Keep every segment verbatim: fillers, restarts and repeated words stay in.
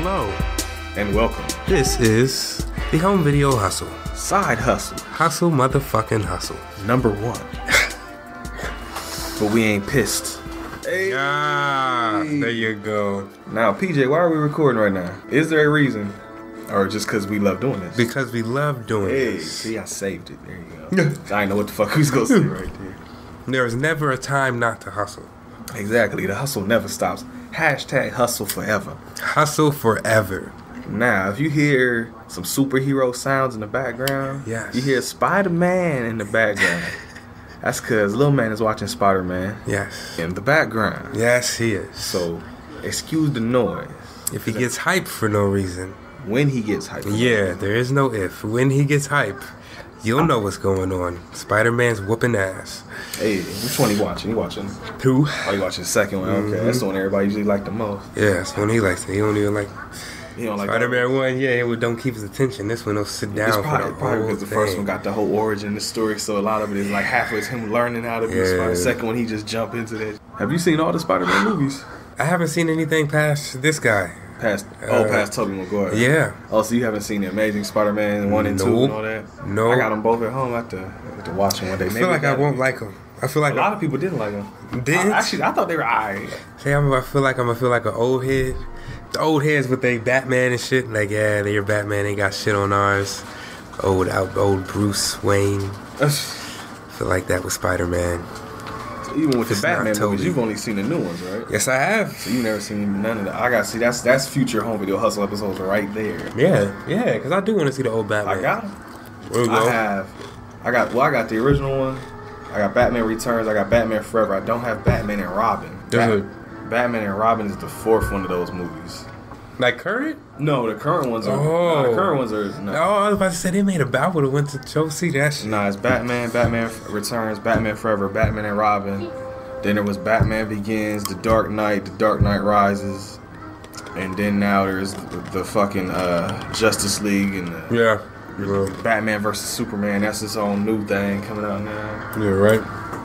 Hello. And welcome. This is the Home Video Hustle. Side hustle. Hustle motherfucking hustle. Number one. But we ain't pissed. Hey. Ah, there you go. Now, P J, why are we recording right now? Is there a reason? Or just because we love doing this? Because we love doing hey, this. See, I saved it. There you go. I didn't know what the fuck we was going to say right there. There's never a time not to hustle. Exactly. The hustle never stops. Hashtag hustle forever. Hustle forever. Now, if you hear some superhero sounds in the background, yes. You hear Spider-Man in the background. That's because Lil Man is watching Spider-Man. Yes. In the background. Yes, he is. So, excuse the noise. If he gets hype for no reason. When he gets hype. Yeah, no there is no if. When he gets hype, you'll know what's going on. Spider-Man's whooping ass. Hey, which one he watching? He watching? Two. Oh, you watching the second one? Okay, mm-hmm. That's the one everybody usually like the most. Yeah, that's the one he likes. He don't even like... He don't like Spider-Man one, yeah, it don't keep his attention. This one will sit down it's for probably, the probably whole because the thing. first one got the whole origin, the story, so a lot of it is like halfway it's him learning how to be yeah. Spider. The second one, he just jump into that. Have you seen all the Spider-Man movies? I haven't seen anything past this guy. Past uh, oh, past Tobey Maguire. Yeah. Oh, so you haven't seen the Amazing Spider-Man one and nope. two and all that? No. I got them both at home. I have to, I have to watch them one day. I Maybe feel like I won't be. like them. I feel like a lot of people didn't like them. Did? I, actually, I thought they were alright. See, I'm, I feel like I'm gonna feel like an old head. The old heads with they Batman and shit. Like, yeah, they're Batman. Ain't got shit on ours. Old out, old Bruce Wayne. I feel like that was Spider-Man. So even with it's the Batman movies, you've only seen the new ones, right? Yes, I have. So you've never seen none of that. I gotta see. That's that's future Home Video Hustle episodes right there. Yeah, yeah. Because I do want to see the old Batman. I got them. We'll I have. I got. Well, I got the original one. I got Batman Returns. I got Batman Forever. I don't have Batman and Robin. Bat- Batman and Robin is the fourth one of those movies. Like current? No, the current ones are. Oh. No, the current ones are. No. Oh, I was about to say they made a bat. I would have went to go see that shit. Nah, it's Batman, Batman Returns, Batman Forever, Batman and Robin. Then there was Batman Begins, The Dark Knight, The Dark Knight Rises, and then now there's the, the fucking uh, Justice League and the, yeah. the Batman versus Superman. That's its own new thing coming out now. Yeah, right.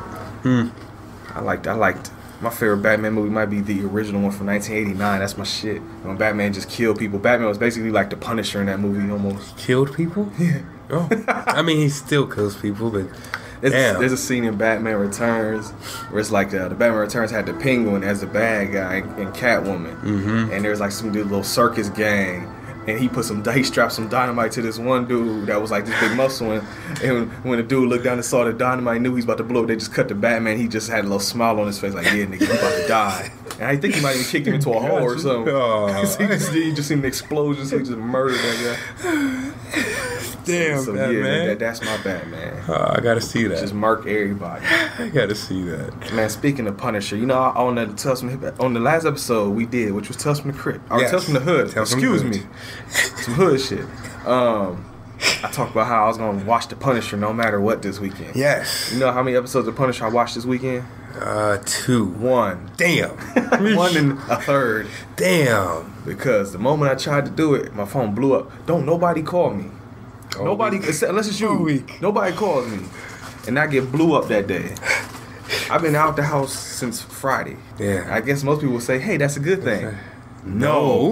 Hmm. I liked. I liked. My favorite Batman movie might be the original one from nineteen eighty-nine. That's my shit. When Batman just killed people. Batman was basically like the Punisher in that movie almost. Killed people? Yeah. Oh. I mean, he still kills people, but there's, damn. There's a scene in Batman Returns where it's like uh, the Batman Returns had the Penguin as the bad guy and Catwoman. Mm-hmm. And there's like some little circus gang. And he put some, he strapped some dynamite to this one dude that was like this big muscle. And, and when the dude looked down and saw the dynamite, knew he was about to blow up. They just cut the Batman. He just had a little smile on his face, like, yeah, nigga, you about to die. And I think he might even kicked him into a hole or something. Oh. he, just, he just seen the explosion, so he just murdered that guy. Damn, so, so Batman. yeah, that, that's my Batman. Oh, I gotta see that. Just murk everybody. I gotta see that. Man, speaking of Punisher, you know, on the Tales from the, on the last episode we did, which was Tales from the Crypt, or yes. Tales from the Hood. Tales Excuse from the me, some hood shit. Um, I talked about how I was gonna watch the Punisher no matter what this weekend. Yes. You know how many episodes of Punisher I watched this weekend? Uh, two. One. Damn. One and a third. Damn. Because the moment I tried to do it, my phone blew up. Don't nobody call me. All nobody, week. Unless it's you. Week. Nobody calls me, and I get blew up that day. I've been out the house since Friday. Yeah. I guess most people will say, "Hey, that's a good thing." No.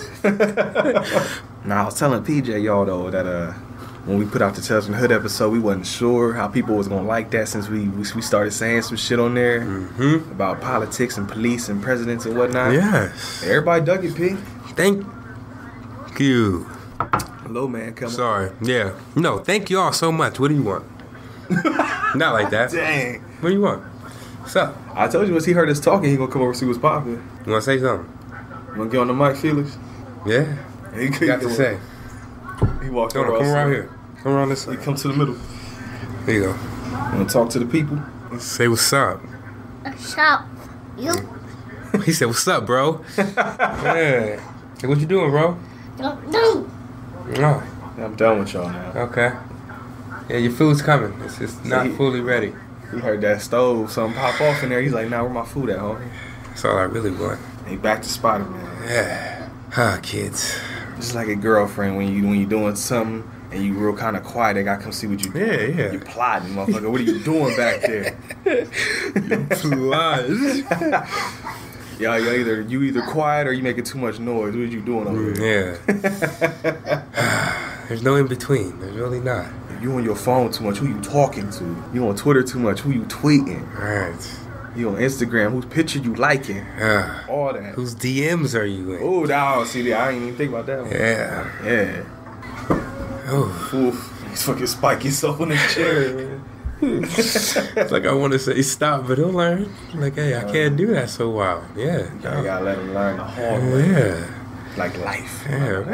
Now I was telling P J y'all though that uh, when we put out the Tales from the Hood episode, we wasn't sure how people was gonna like that since we we started saying some shit on there mm-hmm. about politics and police and presidents and whatnot. Yes. Everybody dug it, P. Thank you. Hello, man. Come Sorry. On. Yeah. No, thank you all so much. What do you want? Not like that. Dang. What do you want? What's up? I told you once he heard us talking, he gonna come over and see what's popping. You wanna say something? You wanna get on the mic, Felix? Yeah. He got to say. He walked come over. Come around here. Come around this side. He come to the middle. There you go. You wanna talk to the people? Say what's up. What's up? You? He said, "What's up, bro?" Yeah. Hey, what you doing, bro? Don't do. No. I'm done with y'all now. Okay. Yeah, your food's coming. It's just not See, fully ready. He heard that stove, something pop off in there. He's like, "Nah, where my food at, homie?" That's all I really want. He back to Spider-Man. Yeah. Ah, kids. Just like a girlfriend when you when you doing something and you real kind of quiet, they gotta come see what you doing. Yeah, yeah. You plotting, motherfucker. What are you doing back there? You plotting. Yeah, you either you either quiet or you making too much noise. What are you doing over there? Yeah. There's no in between. There's really not. You on your phone too much. Who you talking to? You on Twitter too much. Who you tweeting? Right. You on Instagram. Whose picture you liking? Uh, All that. Whose D Ms are you in? Oh, now see that. I ain't even think about that one. Yeah. Yeah. Oh. Oof. He's fucking spike yourself in the chair, man. It's like I want to say stop, but he'll learn. Like, hey, I can't do that so wild. Yeah. You gotta, gotta let him learn the hard way. Yeah. Like life. Yeah.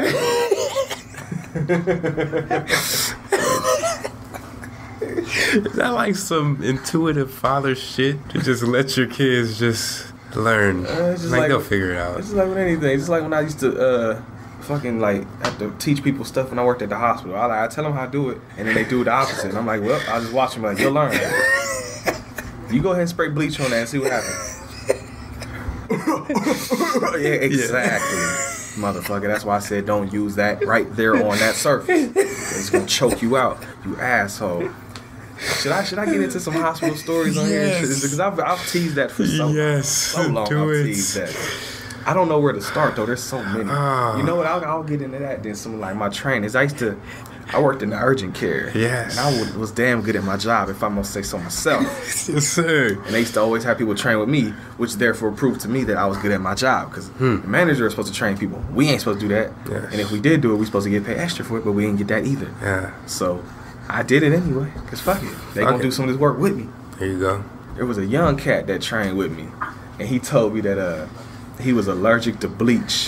Is that like some intuitive father shit to just let your kids just learn? Uh, it's just like, like they'll figure it out. It's just like with anything. It's just like when I used to uh, fucking like have to teach people stuff when I worked at the hospital. I, like, I tell them how to do it, and then they do the opposite. And I'm like, well, I'll just watch them. Like, you'll learn. You go ahead and spray bleach on that and see what happens. Yeah, exactly. Yeah. Motherfucker, that's why I said don't use that right there on that surface. It's gonna choke you out, you asshole. Should I should I get into some hospital stories on Yes. here? Because I've, I've teased that for so, Yes, so long. do I've it. teased that. I don't know where to start though. There's so many. Ah. You know what? I'll, I'll get into that. Then some like my trainings. I used to. I worked in the urgent care. Yes. And I would, was damn good at my job, if I'm gonna say so myself. Yes, sir. And they used to always have people train with me, which therefore proved to me that I was good at my job. Because Hmm. the manager is supposed to train people. We ain't supposed to do that. Yes. And if we did do it, we supposed to get paid extra for it, but we didn't get that either. Yeah. So I did it anyway. Because fuck it. They Fuck gonna it. do some of this work with me. There you go. There was a young cat that trained with me. And he told me that uh, he was allergic to bleach.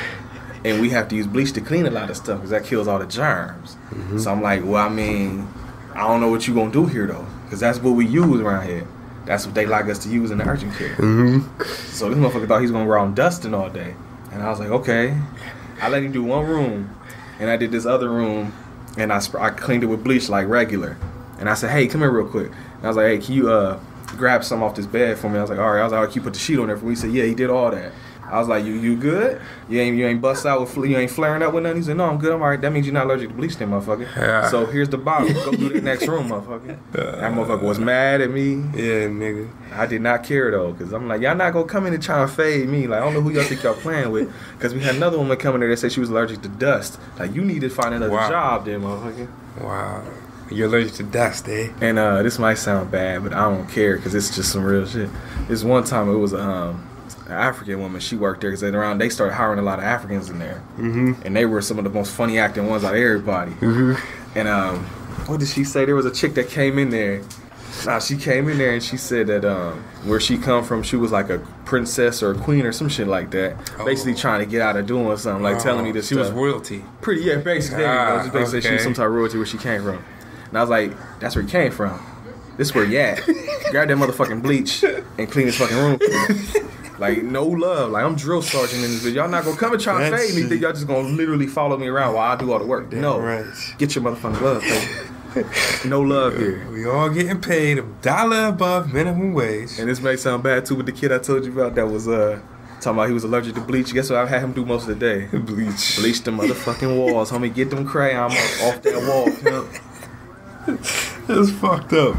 And we have to use bleach to clean a lot of stuff because that kills all the germs. Mm-hmm. So I'm like, well, I mean, I don't know what you gonna do here though, because that's what we use around here. That's what they like us to use in the urgent care. Mm-hmm. So this motherfucker thought he was gonna go around dusting all day, and I was like, okay. I let him do one room, and I did this other room, and I sp- I cleaned it with bleach like regular. And I said, hey, come here real quick. And I was like, hey, can you uh grab some off this bed for me? I was like, all right. I was like, oh, can you put the sheet on there for me? He said, yeah, he did all that. I was like, you you good? You ain't you ain't bust out with fl- you ain't flaring up with nothing? He said, no, I'm good. I'm all right. That means you're not allergic to bleach, then, motherfucker. Yeah. So here's the bottle. Go do the next room, motherfucker. That motherfucker was mad at me. Yeah, nigga. I did not care though, cause I'm like, y'all not gonna come in and try to fade me. Like, I don't know who y'all think y'all playing with. Cause we had another woman coming there that said she was allergic to dust. Like, you need to find another Wow. job, then, motherfucker. Wow. You're allergic to dust, eh? And uh, this might sound bad, but I don't care because it's just some real shit. This one time it was um, an African woman. She worked there because around they started hiring a lot of Africans in there, Mm-hmm. and they were some of the most funny acting ones out of everybody. Mm-hmm. And um, what did she say? There was a chick that came in there. Nah, she came in there and she said that um, where she come from, she was like a princess or a queen or some shit like that. Oh. Basically trying to get out of doing something, like telling me this She was stuff. royalty. Pretty, yeah, basically. Ah, There you go. Just basically she was okay. some type of royalty where she came from. And I was like, that's where he came from. This where you at. Grab that motherfucking bleach and clean this fucking room. Like, no love. Like, I'm drill sergeant in this bitch. Y'all not gonna come and try to That's fade me. it. Think y'all just gonna literally follow me around while I do all the work. Damn no. right. Get your motherfucking glove, baby. No love here. We all getting paid a dollar above minimum wage. And this may sound bad too, but the kid I told you about that was uh talking about he was allergic to bleach. Guess what I had him do most of the day? Bleach. Bleach the motherfucking walls, homie. Get them crayons off that wall, pimp. That's fucked up.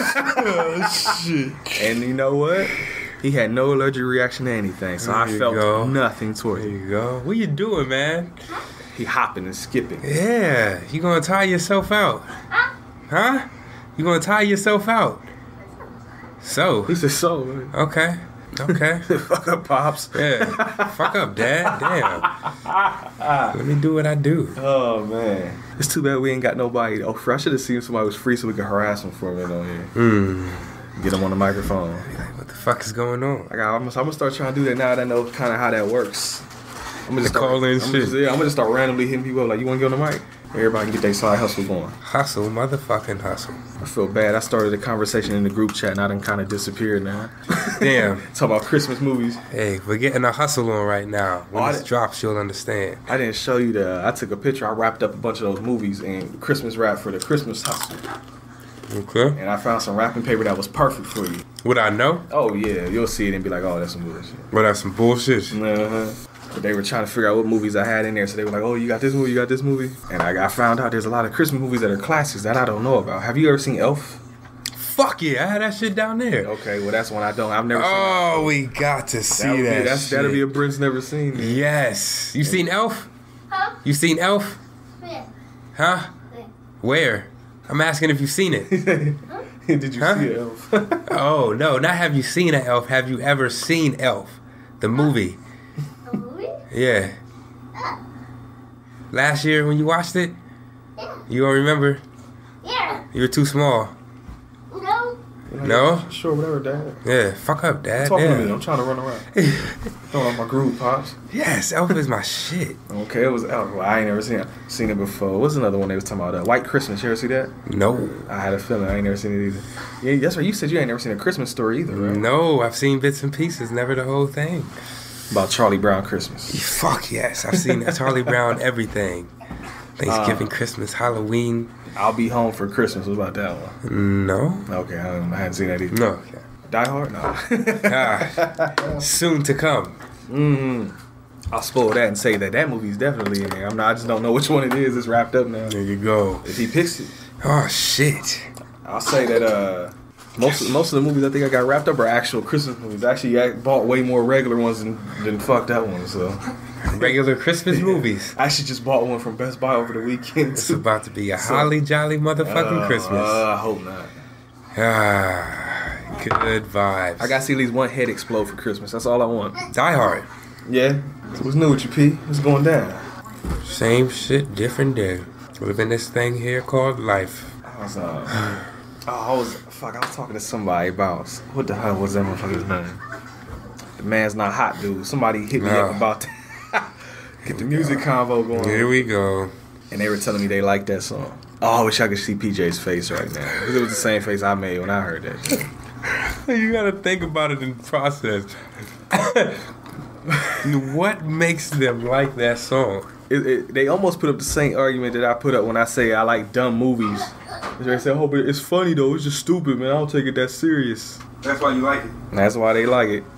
Oh, shit. And you know what? He had no allergic reaction to anything, so There I you felt go. nothing toward There him. you go. What you doing, man? He hopping and skipping. Yeah. You gonna tire yourself out. Huh? You gonna tire yourself out. So. He said, so, man. Okay. Okay. Fuck up, Pops. Yeah. Fuck up, Dad. Damn. Let me do what I do. Oh, man. It's too bad we ain't got nobody. Oh, I should have seen somebody was free so we could harass him for a minute on here. Hmm. Get him on the microphone. Like, what the fuck is going on? I got, I'm, I'm gonna start trying to do that now that I know kind of how that works. I'm gonna just The start, call-in I'm shit. Just, yeah, I'm gonna just start randomly hitting people up like, you wanna get on the mic? Everybody can get their side hustle going. Hustle, motherfucking hustle. I feel bad. I started a conversation in the group chat and I done kind of disappeared now. Damn. Talk about Christmas movies. Hey, we're getting a hustle on right now. When Oh, I this did- drops, you'll understand. I didn't show you the. I took a picture. I wrapped up a bunch of those movies and Christmas wrap for the Christmas hustle. Okay. And I found some wrapping paper that was perfect for you. Would I know? Oh yeah, you'll see it and be like, oh, that's some bullshit. But that's some bullshit. Uh-huh. But they were trying to figure out what movies I had in there, so they were like, oh, you got this movie, you got this movie. And I, I found out there's a lot of Christmas movies that are classics that I don't know about. Have you ever seen Elf? fuck yeah, I had that shit down there. Okay, well that's one I don't. I've never. Oh, seen we got to see that. Would that. Be, that's shit. that'll be a Brent's never seen. Yes, you seen Elf? Huh? You seen Elf? Yeah. Huh? Yeah. Where? I'm asking if you've seen it. Did you Huh? see Elf? Oh no, not have you seen an Elf? Have you ever seen Elf, the movie? A movie? Yeah. Uh, Last year when you watched it, yeah. you don't remember? Yeah. You were too small. No. No? Sure, whatever, Dad. Yeah, fuck up, Dad. Talk to Damn. me. I'm trying to run around. Throwing off my groove, pops. Yes, Elf is my shit. Okay, it was Elf. Well, I ain't never seen it. Seen it before. What's another one they was talking about? Uh, White Christmas. You ever see that? No. I had a feeling I ain't never seen it either. Yeah, that's right. You said you ain't never seen a Christmas story either, right? No, I've seen bits and pieces, never the whole thing. About Charlie Brown Christmas. Fuck yes, I've seen Charlie Brown everything. Thanksgiving, Uh, Christmas, Halloween. I'll Be Home for Christmas. What about that one? No. Okay, I, don't, I hadn't seen that either. No. Die Hard? No. Ah, soon to come. mm-hmm. I'll spoil that and say that that movie's definitely in there. I'm not. I just don't know which one it is. It's wrapped up now. There you go. If he picks it, Oh shit. I'll say that uh, most most of the movies I think I got wrapped up are actual Christmas movies. Actually, I bought way more regular ones than, than fucked that one. So Regular Christmas movies. I actually just bought one from Best Buy over the weekend. It's too. about to be a So- holly jolly motherfucking Uh, Christmas. Uh, I hope not. Ah, good vibes. I got to see at least one head explode for Christmas. That's all I want. Die Hard. Yeah. So what's new with you, P? What's going down? Same shit, different day. Living this thing here called life. I was, uh, oh, I was, fuck, I was talking to somebody about, what the hell was that motherfucker's name? The Man's Not Hot dude. Somebody hit me Oh. up about that. Get the music convo going. Here we go. And they were telling me they liked that song. Oh, I wish I could see P J's face right now. 'Cause it was the same face I made when I heard that shit. You gotta think about it in process. What makes them like that song? It, it, they almost put up the same argument that I put up when I say I like dumb movies. They say, oh, but it's funny though. It's just stupid, man. I don't take it that serious. That's why you like it. And that's why they like it.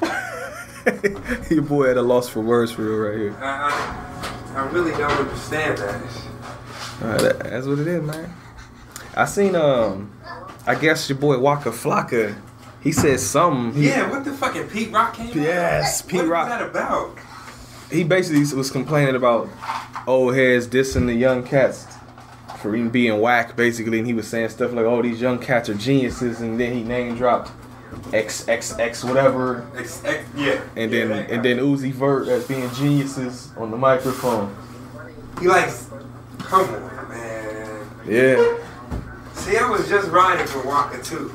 Your boy had a loss for words for real right here. I, I, I really don't understand that. Uh, that, that's what it is, man. I seen um, I guess your boy Waka Flocka. He said something. He, Yeah, what the fucking Pete Rock came out? Yes, Pete what Rock. What was that about? He basically was complaining about old heads dissing the young cats for even being whack, basically, and he was saying stuff like, "Oh, these young cats are geniuses," and then he name dropped X X X whatever, Ex, ex, yeah. and yeah, then that and guy. then Uzi Vert as being geniuses on the microphone. He likes. Come on, man. Yeah, See, I was just riding for Walker too.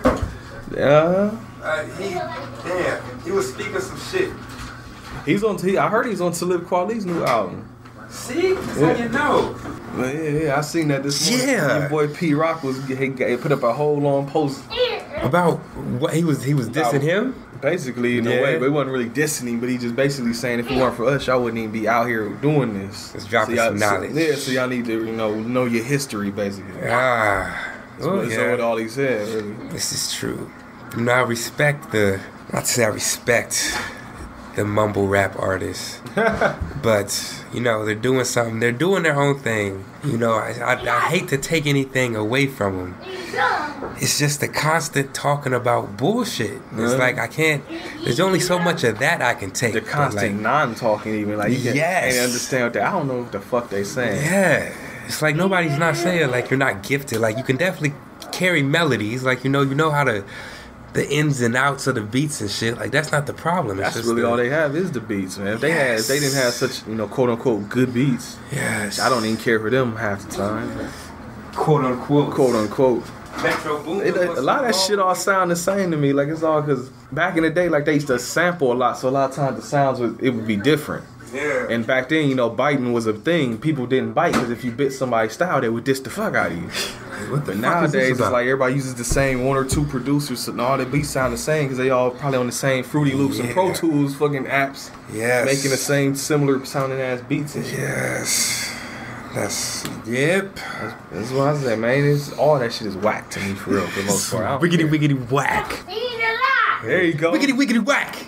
yeah. Uh, he, damn, he was speaking some shit. He's on. He, I heard he's on Talib Kweli's new album. See, that's Yeah. how you know. But yeah, yeah, I seen that this morning. Yeah. Your boy P Rock was he, he put up a whole long post. About what he was, he was dissing About- him. Basically, in Yeah. a way, but he wasn't really dissing him, but he just basically saying if it weren't for us, y'all wouldn't even be out here doing this. Just dropping y'all- some knowledge. So, yeah, so y'all need to, you know, know your history, basically. Ah, That's oh what, that's yeah. what all he said, really. This is true. You know, I respect the. Not to say I respect the mumble rap artists, but you know they're doing something. They're doing their own thing. You know, I, I, I hate to take anything away from them. It's just the constant talking about bullshit. It's Yeah. like I can't. There's only so much of that I can take. The but, constant like, non-talking, even like you can't, Yes. can't understand what they. I don't know what the fuck they saying. Yeah, it's like nobody's not saying like you're not gifted. Like you can definitely carry melodies. Like you know, you know how to. The ins and outs of the beats and shit, like that's not the problem. It's That's just really the, all they have is the beats, man. If they had, if they didn't have such, you know, quote unquote good beats, Yes, I don't even care for them half the time. quote unquote. Quote unquote. Metro Boom. It, a lot of that shit all sound the same to me. Like it's all because back in the day, like they used to sample a lot, so a lot of times the sounds would it would be different. Yeah. And back then, you know, biting was a thing. People didn't bite because if you bit somebody's style, they would diss the fuck out of you. What the But fuck is this nowadays, it's about? like everybody uses the same one or two producers, and all the beats sound the same because they all probably on the same Fruity Loops and Pro Yeah. Tools fucking apps, Yes. making the same similar sounding ass beats and shit. Yes. That's yep. That's, that's what I said, man. It's, all that shit is whack to me for real, for the most part. I don't Wiggity care. wiggity whack. There you go. Wiggity wiggity whack.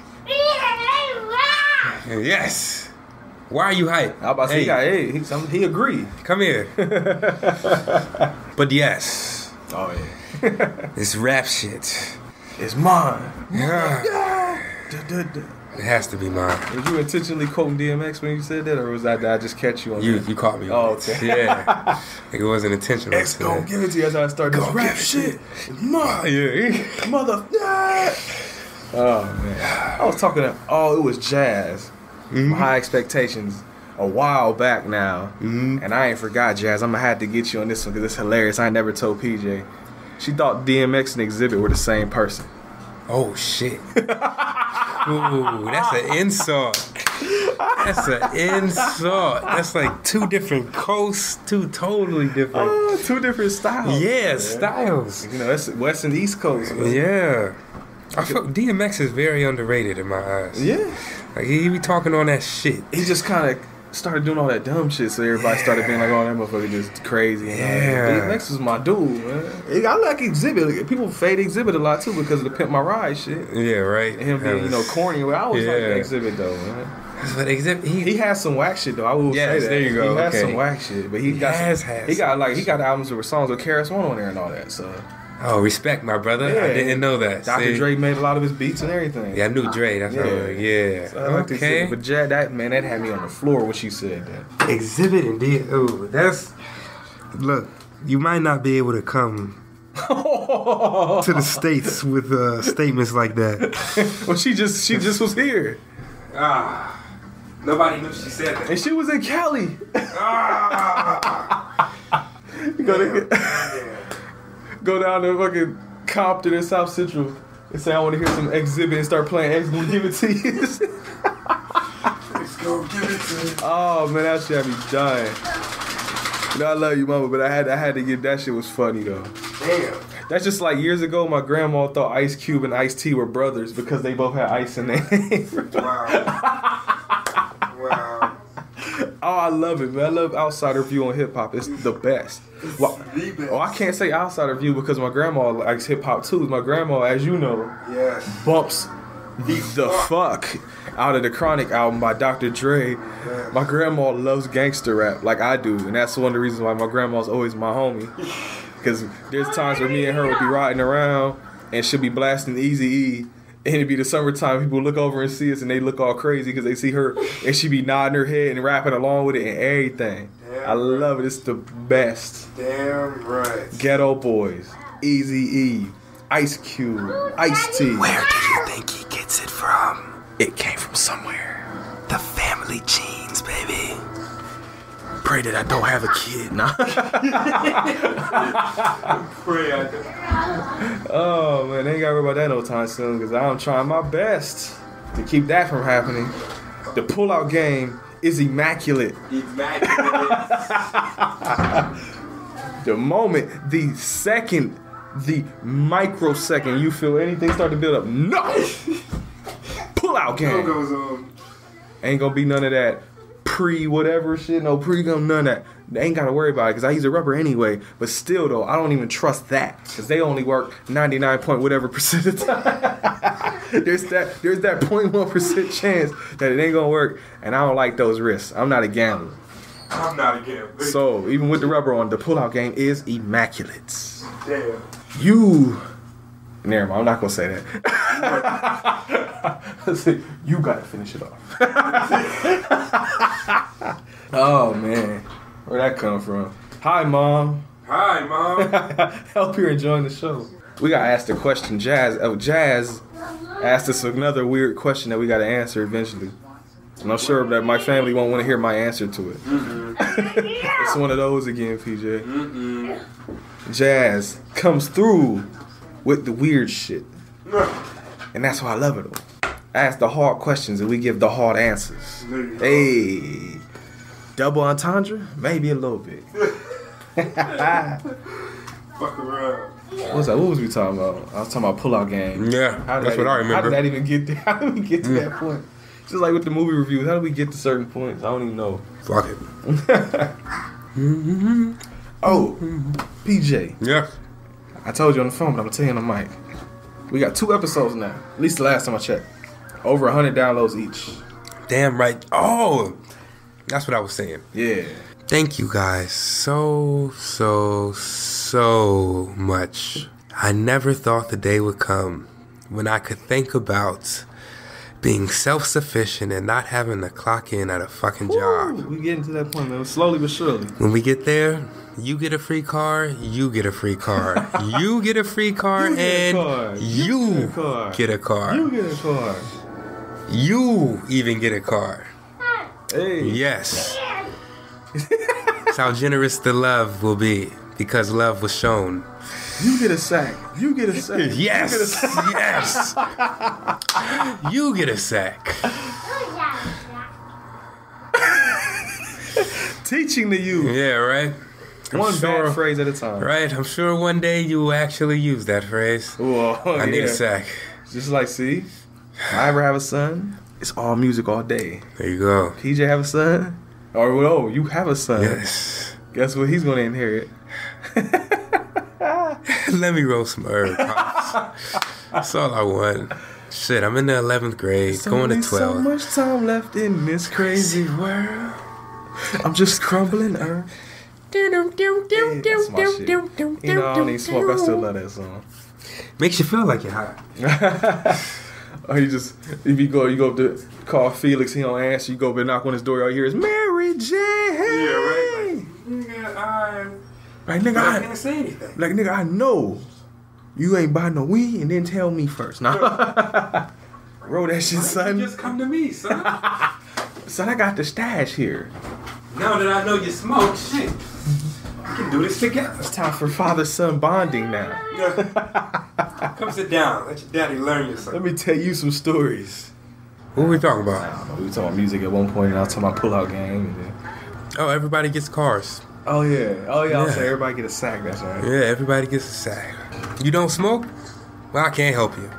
Yes. Why are you hype? I about to say, he, got, hey, he, some, he agreed. Come here. But yes. Oh, yeah. This rap shit. It's mine. Yeah. Duh, duh, duh. It has to be mine. Was you intentionally quoting D M X when you said that, or was that, did I just catch you on You that? you caught me. Oh, okay. Yeah. Like it wasn't intentional. X gon' give it to you. That's how I started this Gon' rap give it shit. to Mine. Yeah. Mother. Yeah. Oh, man. I was talking to, oh, it was Jazz. Mm-hmm. High Expectations. A while back now. Mm-hmm. And I ain't forgot, Jazz. I'm going to have to get you on this one because it's hilarious. I never told P J. She thought D M X and Exhibit were the same person. Oh shit. Ooh, that's an insult. That's an insult. That's like two different coasts, two totally different. Oh, two different styles. Yeah, man. styles. You know, that's West and East Coast. Man. Yeah. I feel D M X is very underrated in my eyes. Yeah. Like he be talking on that shit. He just kind of started doing all that dumb shit, so everybody Yeah. started being like, "Oh, that motherfucker just crazy." And Yeah. D M X was my dude, man. I like Exhibit. People fade Exhibit a lot too because of the Pimp My Ride shit. Yeah, right. And him being, you know, corny. I always Yeah. like Exhibit though, man. That's what Exhibit. He, He has some whack shit though. I will Yes, say that. there you go, He has okay. some whack shit, but he, He got has some, had he got some like he got albums with songs with K R S One on there and all that. So oh, respect, my brother. Yeah. I didn't know that. Doctor See? Dre made a lot of his beats and everything. Yeah, I knew Dre. That's how. Yeah. Yeah. So I like to Okay. see, but Jad, that man, that had me on the floor when she said that. Exhibit and D. Oh, that's. Look, you might not be able to come to the states with uh, statements like that. Well, she just she just was here, Ah, nobody knew she said that. and she was in Cali. Ah, You go to go down to fucking Compton and South Central and say I want to hear some Exhibit and start playing X. Gonna give it to you. let's go give it to me. Oh man, that shit had me dying. You know I love you, mama, but I had I had to get that shit was funny though. Damn. That's just like years ago. My grandma thought Ice Cube and Ice T were brothers because they both had ice in their name. Wow. Wow. Oh, I love it, man. I love Outsider View on hip hop. It's the best. Well, The best. oh, I can't say Outsider View because my grandma likes hip hop too. My grandma, as you know, Yes. bumps the, the fuck out of the Chronic album by Doctor Dre. My grandma loves gangster rap like I do, and that's one of the reasons why my grandma's always my homie. Because there's times where me and her would be riding around and she'll be blasting Eazy-E, and it'd be the summertime. People look over and see us, and they look all crazy because they see her, and she be nodding her head and rapping along with it and everything. Damn I love it. It's the best. Damn right. Ghetto Boys, Eazy-E, Ice Cube, Ice-T. Where do you think he gets it from? It came from somewhere. The family genes, baby. Pray that I don't have a kid. Nah. Pray I do. Oh man, they ain't gotta worry about that no time soon because I'm trying my best to keep that from happening. The pullout game is immaculate. Immaculate. The moment, the second, the microsecond you feel anything start to build up, no! Pullout game. goes on. Ain't gonna be none of that pre whatever shit, no pre gum, none of that. They ain't gotta worry about it because I use a rubber anyway. But still though, I don't even trust that because they only work ninety-nine point whatever percent of the time. there's that there's that zero point one percent chance that it ain't gonna work, and I don't like those risks. I'm not a gambler. I'm not a gambler. So even with the rubber on, the pullout game is immaculate. Damn. You, never mind. I'm not gonna say that. You gotta finish it off. Oh man, where'd that come from? Hi, mom. Hi, mom. Hope you're enjoying the show. We gotta ask the question. Jazz, oh, Jazz asked us another weird question that we gotta answer eventually. And I'm sure that my family won't want to hear my answer to it. It's one of those again, P J. Mm-mm. Jazz comes through with the weird shit. And that's why I love it. I ask the hard questions and we give the hard answers. Hey, double entendre? Maybe a little bit. Fuck around. What was that? What was we talking about? I was talking about pullout game. Yeah, How did that's that what I even- How remember. did that even get there? How did we get to that point? Just like with the movie reviews, how do we get to certain points? I don't even know. Fuck it. Oh, P J. Yeah. I told you on the phone, but I'm gonna tell you on the mic. We got two episodes now. At least the last time I checked. Over one hundred downloads each. Damn right. Oh, that's what I was saying. Yeah. Thank you guys so, so, so much. I never thought the day would come when I could think about being self-sufficient and not having to clock in at a fucking job. Ooh, we getting to that point, man. Slowly but surely. When we get there, you get a free car, you get a free car, you get a free car, You get a and car. you, You get a car. get a car. You get a car. You even get a car. Hey. Yes. That's how generous the love will be, because love was shown. You get a sack. You get a sack. Yes. You get a sack. Yes. You get a sack. Teaching the youth. Yeah, right? I'm One sure- bad phrase at a time. Right, I'm sure one day you will actually use that phrase. Whoa, I need yeah. a sack. Just like, see, if I ever have a son, it's all music all day. There you go. P J have a son? Or, oh, you have a son. Yes. Guess what he's going to inherit? Let me roll some herb pops. That's all I want. Shit, I'm in the eleventh grade, There's going to only so twelve. much time left in this crazy world. I'm just crumbling earth. Hey, that's my shit. You know, I don't even smoke. I still love that song. Makes you feel like you're hot. Or you just, if you go, you go up to call Felix, he don't answer. You go up and knock on his door. All you hear is Mary J. Yeah, right. Like, nigga, I, Like, nigga, I I, can't say anything. like, nigga, I know you ain't buy no weed and then tell me first. Nah. Roll that shit, son. You just come to me, son. Son, I got the stash here. Now that I know you smoke, shit, we can do this together. It's time for father-son bonding now. Come sit down. Let your daddy learn you Let something. me tell you some stories. What were we talking I about? don't know. We were talking about music at one point, and I was talking about pull-out game. And then, Oh, everybody gets cars. oh, yeah. Oh, yeah. I'll Yeah. say everybody get a sack. That's right. Yeah, everybody gets a sack. You don't smoke? Well, I can't help you.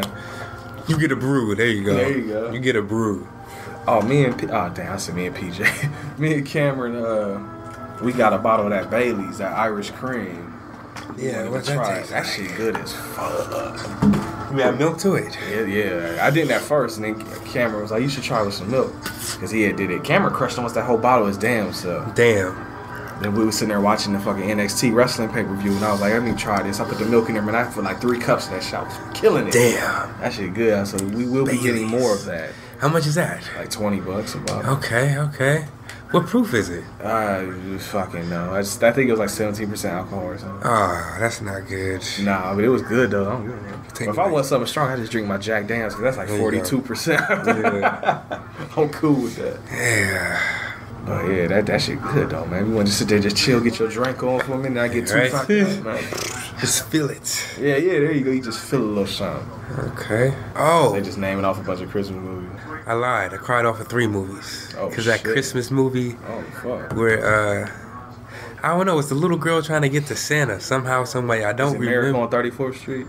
You get a brew. There you go. There you go. You get a brew. Oh, me and P- oh damn, I said me and P J. Me and Cameron, uh, we got a bottle of that Bailey's, that Irish cream. We Yeah, wanted what's to that try it. taste That like? shit good as fuck. We have milk to it. Yeah, yeah. I did that first, and then Cameron was like, "You should try with some milk," because he had did it. Cameron crushed almost that whole bottle his damn self. Damn. Then we was sitting there watching the fucking N X T wrestling pay per view, and I was like, "Let me try this." I put the milk in there, man. I put like three cups of that shit. I was killing it. Damn. That shit good. So we will be getting Baileys. more of that. How much is that? Like twenty bucks a bottle. Okay, okay. What proof is it? I just fucking know. I just I think it was like seventeen percent alcohol or something. Ah, that's not good. Nah, but it was good though. I don't give a damn. Take But if it I back. want something strong, I just drink my Jack Daniels because that's like There you go. forty-two percent. Yeah. I'm cool with that. Yeah. But yeah, that that shit good though, man. You want to sit there, just chill, get your drink on for a minute. I get two Right. fucked up, man. Just feel it. Yeah, yeah, there you go. You just feel a little something. Okay. They Oh, just naming off a bunch of Christmas movies. I lied. I cried off of three movies. Oh, Because that shit. Christmas movie Oh fuck. where, uh, I don't know, it's the little girl trying to get to Santa somehow, some way. I Is don't it Miracle remember. on thirty-fourth Street?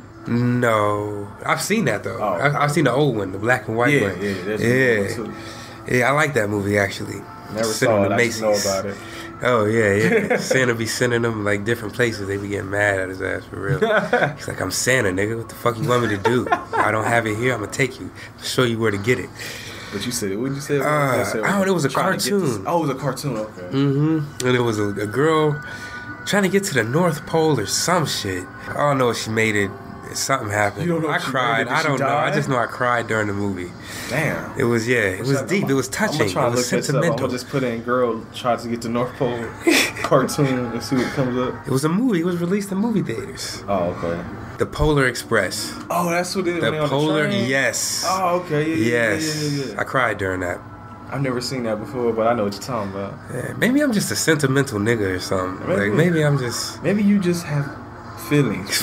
No. I've seen that though. Oh, I've, okay. I've seen the old one, the black and white Yeah, one. yeah, that's a yeah. good one, too. Yeah, I like that movie actually. Never Sitting saw in it. the I just know Macy's. about it. Oh yeah, yeah. Santa be sending them like different places. They be getting mad at his ass for real. He's like, I'm Santa, nigga. What the fuck you want me to do? I don't have it here. I'm gonna take you, show you where to get it. But you said, what did you say? Uh, You said, I don't know, it was a trying to get this- cartoon. Oh, it was a cartoon. Okay. Mm-hmm. And it was a, a girl trying to get to the North Pole or some shit. I don't know if she made it. Something happened. You don't know I if she cried. made it. Did I she don't know. I die? just know I cried during the movie. Damn. It was yeah. It was I'm deep. gonna- It was I'm touching. gonna try It and was look this up. I'm sentimental. gonna just put in "girl tries to get to North Pole" cartoon and see what comes up. It was a movie. It was released in movie theaters. Oh, okay. The Polar Express. Oh, that's what it is. when they The on Polar. train? Yes. Oh, okay. Yeah, yeah, Yes. yeah, yeah, yeah. I cried during that. I've never seen that before, but I know what you're talking about. Yeah, maybe I'm just a sentimental nigga or something. Maybe. Like maybe I'm just. Maybe you just have feelings.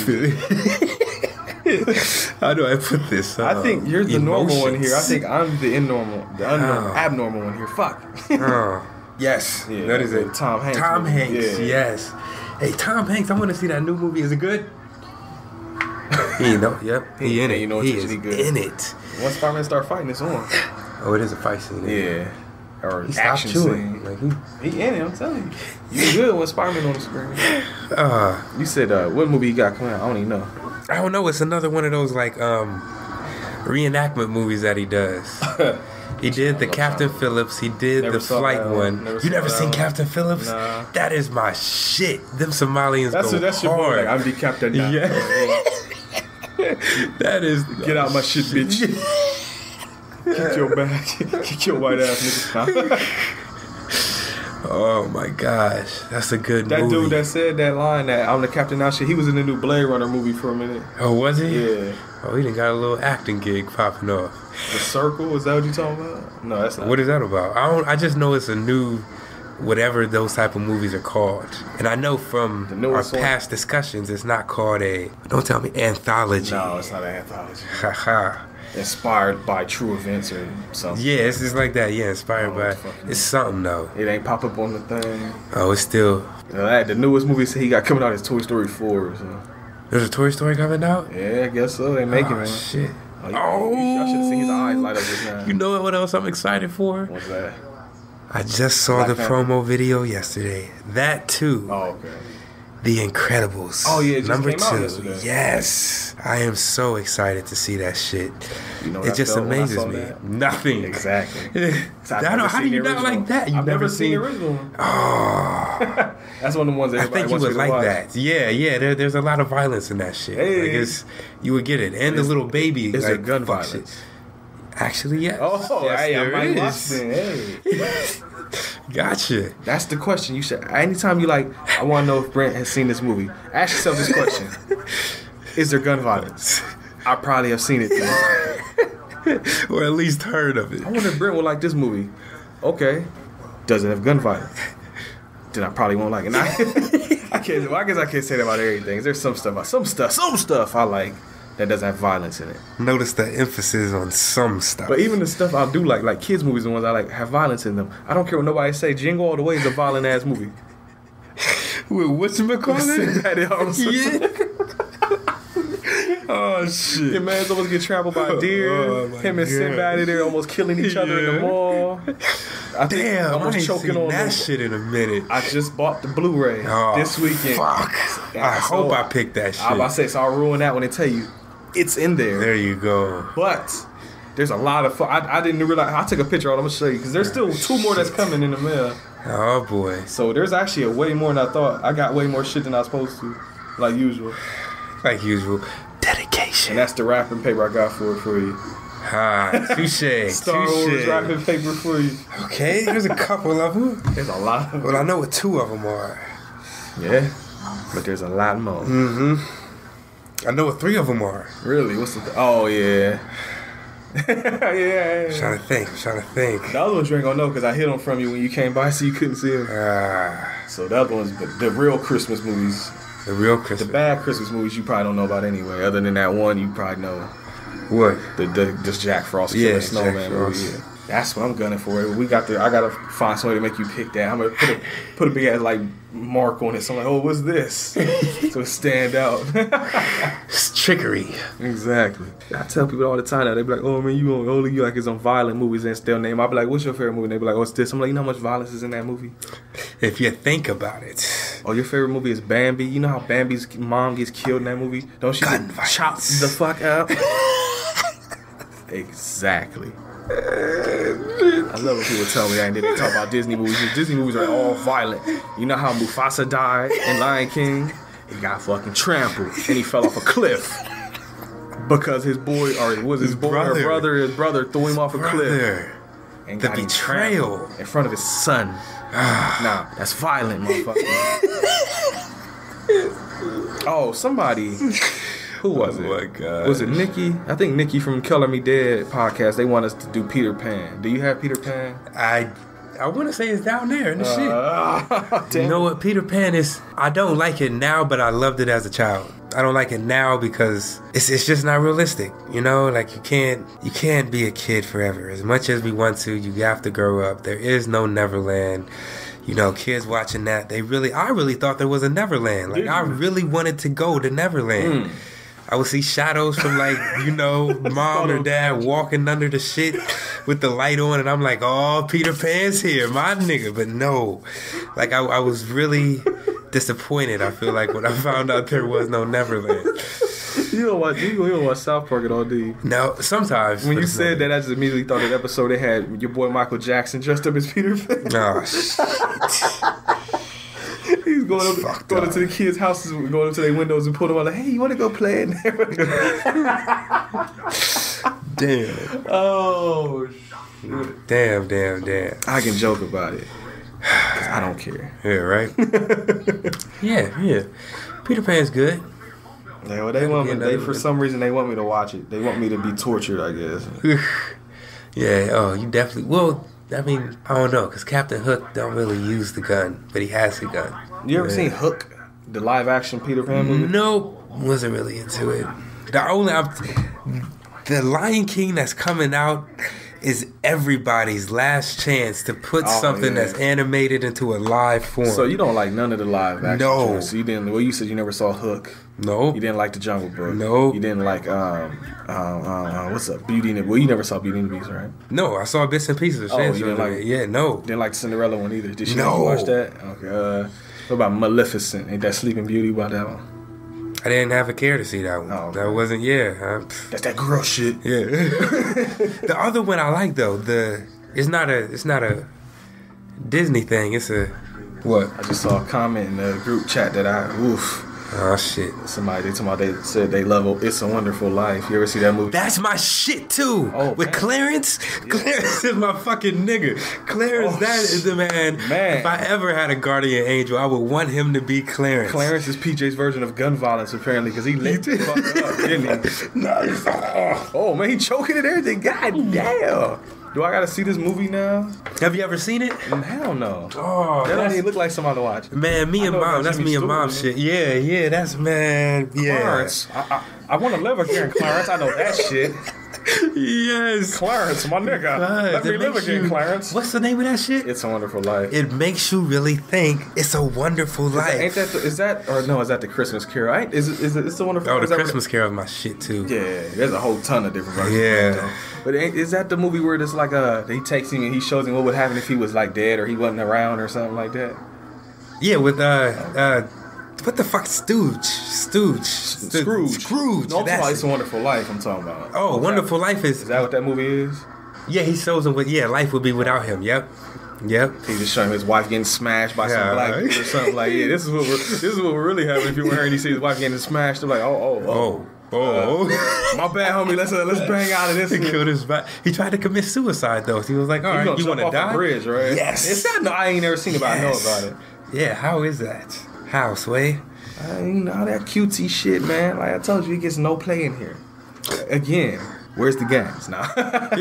How do I put this? I Uh, think you're the normal one here. I emotions. think I'm the abnormal, the unnormal, Oh. abnormal one here. Fuck. Oh, yes, Yeah, that is it. Tom Hanks Tom movie. Hanks, Yeah. yes. Hey, Tom Hanks, I want to see that new movie. Is it good? He know. Yep, he in Yeah, it. you know he it's is really good. in it. Once Spider-Man start fighting, it's on. Oh, it is a fight scene. isn't it? Yeah. Or He stopped action chewing. scene. Like he, He in it, I'm telling you. You good when Spider-Man on the screen. uh, You said, uh, what movie you got coming out? I don't even know. I don't know. It's another one of those like um, reenactment movies that he does. He did the Captain Phillips. He did Never the saw flight that one. one. Never You saw never that seen one. Captain Phillips? Nah. That is my shit. Them Somalians That's go a, that's your boy. hard. Like, I'm the captain now. Yeah. That is. Get out my shit, bitch. Kick your back. Kick your white ass nigga. Oh my gosh, that's a good That movie. dude that said that line that I'm the captain now shit, he was in the new Blade Runner movie for a minute. Oh, was he? Yeah. Oh, he done got a little acting gig popping off. The Circle, is that what you talking about? No, that's not. What is that about? I don't. I just know it's a new, whatever those type of movies are called. And I know from The our newest one? past discussions, it's not called a. Don't tell me anthology. No, it's not an anthology. Haha. Inspired by true events or something. Yeah, it's just like that. Yeah, inspired Oh, by. it's fucking- It's something though. It ain't pop up on the thing. Oh, it's still. You know, that, the newest movie he got coming out is Toy Story four. So. There's a Toy Story coming out. Yeah, I guess so. They making Oh it. shit. Oh, you- Oh. you- I should have seen his eyes light up just now. You know what else I'm excited for? What's that? I just saw Black the Panther. promo video yesterday. That too. Oh, okay. The Incredibles. Oh, yeah, it just number came out two. yesterday. Yes, I am so excited to see that shit. You know what It I just felt when I amazes saw me. that? Nothing. Exactly. I I've don't know never how do seen you the not original. like that. You I've never never seen seen the original one. Oh, That's one of the ones that I everybody think you wants would me to like watch. that. Yeah, yeah. There, there's a lot of violence in that shit. Hey. Like it's, you would get it, and the Is- little baby. Is like, there gun fuck violence? shit. Actually, yes. Oh, yes, hey, I there might watch is. then. Hey. Gotcha. That's the question you should. Anytime you like, I want to know if Brent has seen this movie. Ask yourself this question: Is there gun violence? I probably have seen it. Then. Or at least heard of it. I wonder if Brent would like this movie. Okay, does it have gun violence? Then I probably won't like it. Now, I can't. Well, I guess I can't say that about everything. There's some stuff, some stuff, some stuff I like that doesn't have violence in it. Notice the emphasis on some stuff. But even the stuff I do like, like kids movies, the ones I like, have violence in them. I don't care what nobody say. Jingle All the Way is a violent ass movie. Wait, whatchamacallit? That is- Yeah. Oh shit. Your man's almost get trampled by a deer. Oh, my Him and God. Sinbad, they're almost killing each other in the Yeah. mall. I think Damn, I almost ain't choking seen on that them. shit in a minute. I just bought the Blu-ray Oh, this weekend. Fuck. Yeah, I so- hope I picked that shit. I'm about to say, so I'll ruin that when they tell you it's in there. There you go. But there's a lot of fun. I, I didn't realize. I took a picture of it. I'm gonna show you because there's still two more that's coming in the mail. Oh boy. So there's actually a way more than I thought. I got way more shit than I was supposed to, like usual. Like usual. Dedication. And that's the wrapping paper I got for it for you. Ah, touche. Star Wars touche. wrapping paper for you. Okay, there's a couple of them. There's a lot of Well, I know what two of them are. Yeah, but there's a lot more. I know what three of them are. Really? What's the? Th- oh yeah. yeah. yeah. I'm trying to think. I'm trying to think. The other ones you ain't gonna know because I hid them from you when you came by, so you couldn't see them. Ah, So the other ones, but the real Christmas movies, the real the Christmas. bad Christmas movies, you probably don't know about anyway. Other than that one, you probably know What? the, the just Jack Frost Yeah, Killer Jack Snowman Frost. movie. Yeah. That's what I'm gunning for. We got the. I gotta find somebody to make you pick that. I'm gonna put a put a big ass like mark on it. So I'm like, oh, what's this? So it stand out. It's trickery. Exactly. I tell people all the time that they be like, "Oh man, you on- only you like it's on violent movies and still name." I be like, "What's your favorite movie?" And they be like, "Oh, it's this." I'm like, "You know how much violence is in that movie?" If you think about it. Oh, your favorite movie is Bambi. You know how Bambi's mom gets killed in that movie? Don't she Gun get violence. chopped the fuck out? Exactly. I love when people tell me that and then they talk about Disney movies. Disney movies are all violent. You know how Mufasa died in Lion King? He got fucking trampled and he fell off a cliff because his boy, or it was his, His boy brother. or brother, his brother threw him off a cliff Brother. and The got him betrayal. trampled in front of his son. Nah, that's violent, motherfucker. Oh, somebody. Who was Oh it? my God. Was it Nikki? I think Nikki from Color Me Dead podcast. They want us to do Peter Pan. Do you have Peter Pan? I I want to say it's down there in the Uh, shit. You know what? Peter Pan is. I don't like it now, but I loved it as a child. I don't like it now because it's it's just not realistic. You know, like you can't you can't be a kid forever. As much as we want to, you have to grow up. There is no Neverland. You know, kids watching that, they really, I really thought there was a Neverland. Like, Did I you? really wanted to go to Neverland. Mm. I would see shadows from, like, you know, mom or dad walking under the shit with the light on, and I'm like, oh, Peter Pan's here, my nigga. But no, like, I, I was really disappointed, I feel like, when I found out there was no Neverland. You don't watch. You don't watch South Park at all, do you? No, sometimes. When but you it's said not- that, I just immediately thought of the episode they had your boy Michael Jackson dressed up as Peter Pan. Oh, shit. He's going up, Fucked going up. up to the kids' houses, going up to their windows and pulling them out like, "Hey, you want to go play in there?" Damn. Oh, shit. Damn, damn, damn. I can joke about it. 'Cause I don't care. Yeah, right? yeah, yeah. Peter Pan's good. Yeah, well, they want me. Yeah, They no, for no. some reason they want me to watch it. They want me to be tortured, I guess. Yeah, oh, you definitely. Well, I mean, I don't know, because Captain Hook don't really use the gun, but he has the gun. You ever Yeah. seen Hook, the live action Peter Pan movie? Nope, wasn't really into it. The only. I'm, the Lion King that's coming out is everybody's last chance to put Oh, something yeah. that's animated into a live form. So you don't like none of the live action? No. joints. So you didn't. Well, you said you never saw Hook. no, You didn't like the Jungle Book. No. You didn't like um um, um, um what's up Beauty and the Well, you never saw Beauty and the Beast, right? no, I saw bits and pieces of Oh, shit. you so didn't like it? yeah, no. Didn't like the Cinderella one either. Did you No. watch that? Okay. Uh, what about Maleficent? Ain't that Sleeping Beauty? About that one? I didn't have a care to see that one. Oh, that okay. wasn't. Yeah, I, That's that girl shit. yeah. The other one I like though. The it's not a it's not a Disney thing. It's a what? I just saw a comment in the group chat that I oof. Oh shit. Somebody they talking about they said they love It's a Wonderful Life. You ever see that movie? That's my shit too. Oh, With man. Clarence, Clarence is my fucking nigga. Clarence, Oh, that is the man. man. If I ever had a guardian angel, I would want him to be Clarence. Clarence is P J's version of gun violence apparently because he lit the fuck up, didn't he? Nice. Oh. Oh man, he choking and everything. God damn. Do I gotta see this movie now? Have you ever seen it? Mm, Hell no. Oh, That don't that's- even look like somebody to watch. Man, me I and know mom. about That's Jimmy me and Stewart, mom man. shit. Yeah, yeah. That's man. Yeah. Clarence. I, I, I want to live again, Clarence. I know that shit. Yes. Clarence, my nigga. Let me It live makes again, you- Clarence. What's the name of that shit? It's a Wonderful Life. It makes you really think it's a wonderful life. Ain't that the, is that or no? Is that the Christmas Carol? Ain't, is it? Is it? It's the Wonderful. Oh, the is that what- Christmas Carol is my shit too. Yeah, there's a whole ton of different versions. Yeah. of it, though. But ain't, is that the movie where it's like uh he takes him and he shows him what would happen if he was like dead or he wasn't around or something like that? Yeah, with uh, uh, what the fuck, Stooge, Stooge, Stu- Scrooge. Scrooge. No, I'm talking that's about It's it. a Wonderful Life. I'm talking about. Oh, Is Wonderful that, Life is. Is that what that movie is? Yeah, he shows him what. Yeah, life would be without him. Yep, yep. He just showing his wife getting smashed by Yeah. some black dude or something like. Yeah, this is what we're, this is what we're really having. If you were here and you see his wife getting smashed, they're like, oh, oh, Oh, oh. oh. My bad, homie. Let's uh, let's bang out of this. He He killed his back. He tried to commit suicide though. So he was like, "All right, gonna you jump want to off die?" a bridge, right? Yes. It's that. No, I ain't never seen it, but I know Yes. about it. Yeah. How is that? How, Sway? I ain't know that cutesy shit, man. Like I told you, he gets no play in here. Again, where's the games now?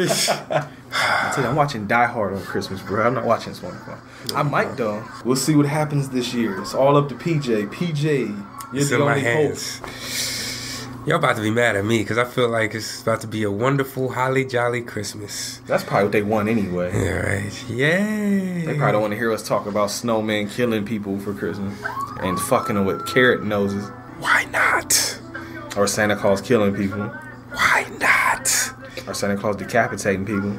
I tell you, I'm watching Die Hard on Christmas, bro. I'm not watching this one. I might though. We'll see what happens this year. It's all up to P J. P J, you're It's the in my only hope. hands. Y'all about to be mad at me because I feel like it's about to be a wonderful, holly jolly Christmas. That's probably what they want anyway. All right. Yay. They probably don't want to hear us talk about snowmen killing people for Christmas and fucking them with carrot noses, Why not? or Santa Claus killing people, Why not? or Santa Claus decapitating people,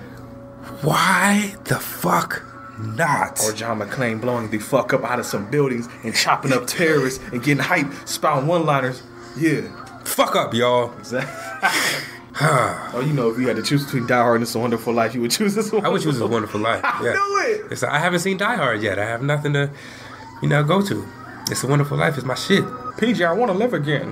Why the fuck not? or John McClane blowing the fuck up out of some buildings and chopping up terrorists and getting hype, spouting one-liners. Yeah. Fuck up, y'all. Exactly. Oh, you know, if you had to choose between Die Hard and It's a Wonderful Life, you would choose this one. I would choose a wonderful life. I Yeah. knew it. It's, I haven't seen Die Hard yet. I have nothing to, you know, go to. It's a Wonderful Life is my shit. P J, I want to live again.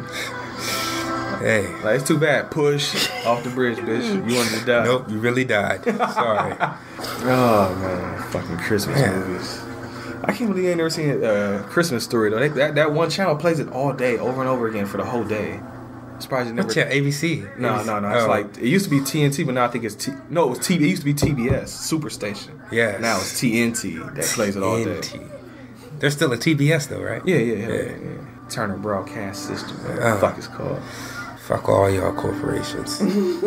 Hey. Like, it's too bad. Push off the bridge, bitch. You wanted to die. Nope, you really died. Sorry. Oh man, fucking Christmas Man. movies. I can't believe I ain't never seen a uh, Christmas Story though. They, that that one channel plays it all day, over and over again for the whole day. I'm surprised you never. What's your A B C? No, no, no. It's Oh. like it used to be T N T, but now I think it's T. No, it was T. It used to be T B S, Superstation. Yes. Now it's T N T that plays it all day. N T. There's still a T B S though, right? Yeah, yeah, yeah. yeah, yeah. Turner Broadcast System. What the Uh. fuck it's called? Fuck all y'all corporations.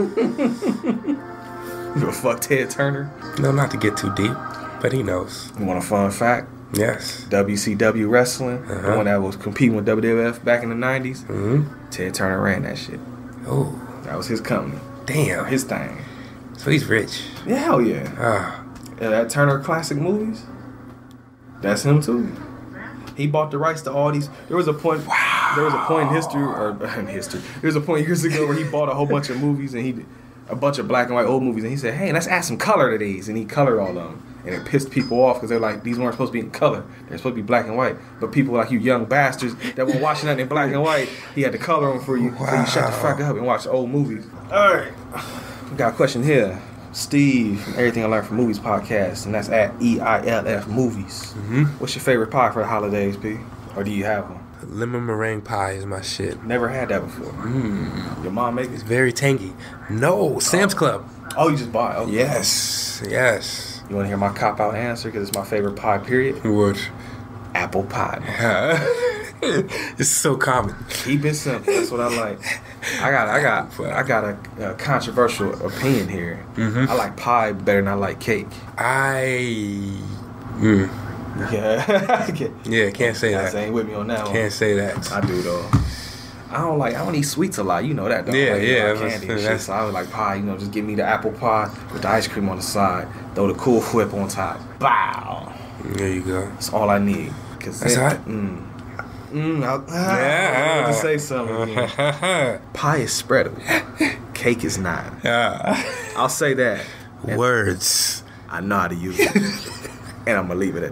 You a fuck Ted Turner? No, not to get too deep, but he knows. You want a fun fact? Yes. W C W Wrestling, the Uh-huh. one that was competing with W W F back in the nineties. Mm-hmm. Ted Turner ran that shit. Oh, That was his company, damn. his thing. So he's rich. Yeah, hell yeah. Ah, Yeah, that Turner Classic Movies, that's him too. He bought the rights to all these. There was a point. wow. There was a point in history, or in history, there was a point years ago where he bought a whole bunch of movies and he, a bunch of black and white old movies, and he said, "Hey, let's add some color to these," and he colored all of them, and it pissed people off because they're like, these weren't supposed to be in color, they're supposed to be black and white. But people like you, young bastards that were watching that in black and white, he had to color them for you, wow. So you shut the fuck up and watch old movies. All right, we got a question here. Steve from Everything I Learned from Movies podcast, and that's at E I L F Movies. Mm-hmm. What's your favorite pie for the holidays, P? Or do you have one? Lemon meringue pie is my shit. Never had that before. Mm. Your mom make it? It's very tangy. No, Sam's oh. Club. Oh, you just buy it? Okay. Yes, yes. You want to hear my cop-out answer? Because it's my favorite pie, period? What? Apple pie. It's so common. Keep it simple. That's what I like. I got I got, I got a, a controversial opinion here. Mm-hmm. I like pie better than I like cake. I... Mm. Yeah. Yeah, can't say that. Ain't with me on that one. Can't say that. I do, though. I don't like, I don't eat sweets a lot. You know that, though. Yeah, like, yeah. You know, candy and shit. So I would like pie, you know, just give me the apple pie with the ice cream on the side. Throw the Cool Whip on top. Bow. There you go. That's all I need. Cause That's it, hot. Mm, mm, I'll, ah, Yeah. I want to say something again. Pie is spreadable. Cake is not. Yeah. I'll say that. And Words. I know how to use it. And I'm going to leave it at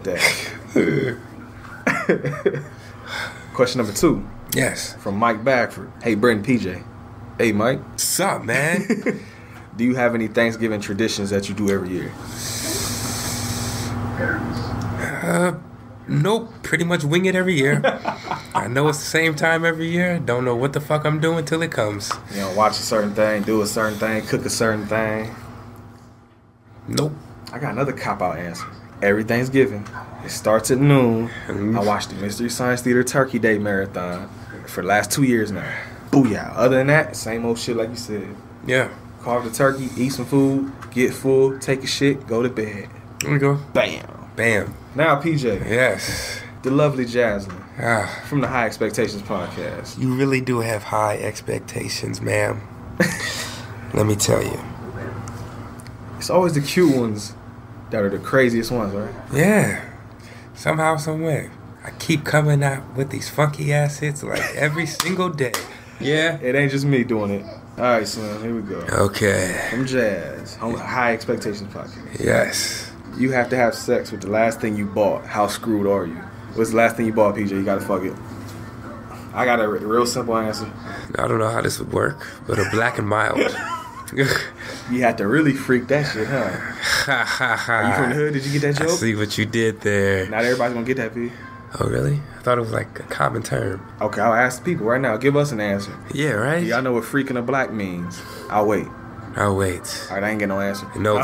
that. Question number two. Yes. From Mike Bagford. Hey, Brent P J. Hey, Mike. What's up, man? Do you have any Thanksgiving traditions that you do every year? Uh, nope. Pretty much wing it every year. I know it's the same time every year. Don't know what the fuck I'm doing till it comes. You know, watch a certain thing, do a certain thing, cook a certain thing. Nope. I got another cop-out answer. Every Thanksgiving, it starts at noon. I watch the Mystery Science Theater Turkey Day Marathon for the last two years now. Booyah. Other than that, same old shit like you said. Yeah. Carve the turkey, eat some food, get full, take a shit, go to bed. There we go. Bam. Bam. Now, P J. Yes. The lovely Jasmine Ah. from the High Expectations podcast. You really do have high expectations, ma'am. Let me tell you. It's always the cute ones that are the craziest ones, right? Yeah. Somehow, some way. I keep coming out with these funky ass hits like every single day. Yeah. It ain't just me doing it. All right, son, here we go. Okay. From Jazz, on the High Expectations podcast. Yes. You have to have sex with the last thing you bought. How screwed are you? What's the last thing you bought, P J? You gotta fuck it. I got a real simple answer. I don't know how this would work, but a black and mild. You had to really freak that shit, huh? Ha ha ha. Are you from the hood? Did you get that I joke? see what you did there. Not everybody's gonna get that, P. Oh, really? I thought it was like a common term. Okay, I'll ask the people right now. Give us an answer. Yeah, right? Y'all know what freaking a black means. I'll wait. I'll wait. All right, I ain't get no answer. Nope.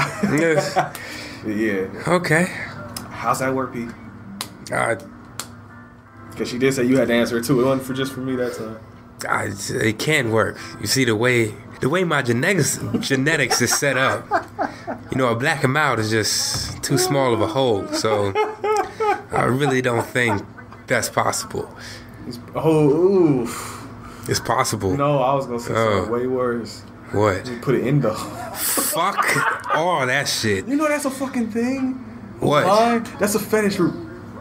Yeah. Okay. How's that work, P? Uh, Because she did say you had to answer it too. It wasn't for just for me that time. I, it can work. You see, the way the way my genetics genetics is set up, you know, a black and mild is just too small of a hole. So I really don't think that's possible. It's, oh, oof. It's possible. No, I was gonna say Oh. something way worse. What? Just put it in the. Fuck all that shit. You know that's a fucking thing. What? Online? That's a fetish root.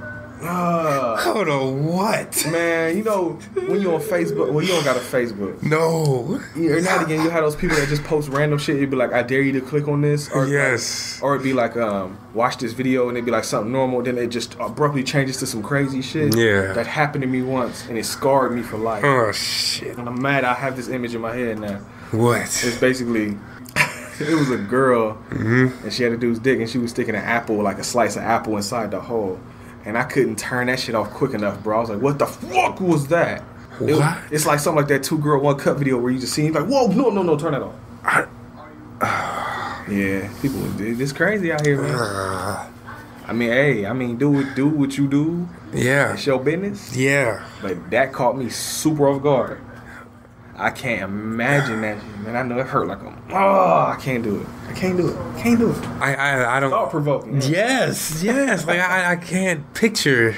Uh, Hold on, what? man, you know when you on Facebook, well, you don't got a Facebook. No. Every now and again, you have those people that just post random shit. It'd be like, I dare you to click on this. Or Yes. Like, or it'd be like, um, watch this video, and it'd be like something normal. Then it just abruptly changes to some crazy shit. Yeah. That happened to me once, and it scarred me for life. Oh, shit. And I'm mad I have this image in my head now. What? It's basically, it was a girl, Mm-hmm. and she had a dude's dick, and she was sticking an apple, like a slice of apple inside the hole. And I couldn't turn that shit off quick enough, bro. I was like, what the fuck was that? It, What? it's like something like that two girl, one cup video where you just see him like, whoa, no, no, no, turn that off. I, Yeah, people, it's crazy out here, man. uh, I mean, hey, I mean, do it, do what you do. yeah. It's your business. Yeah. But that caught me super off guard. I can't imagine that shit, man. I know it hurt like a, oh, I can't do it. I can't do it. I can't do it. I, I, I don't. Thought provoking. Yes, yes. Like I, I can't picture.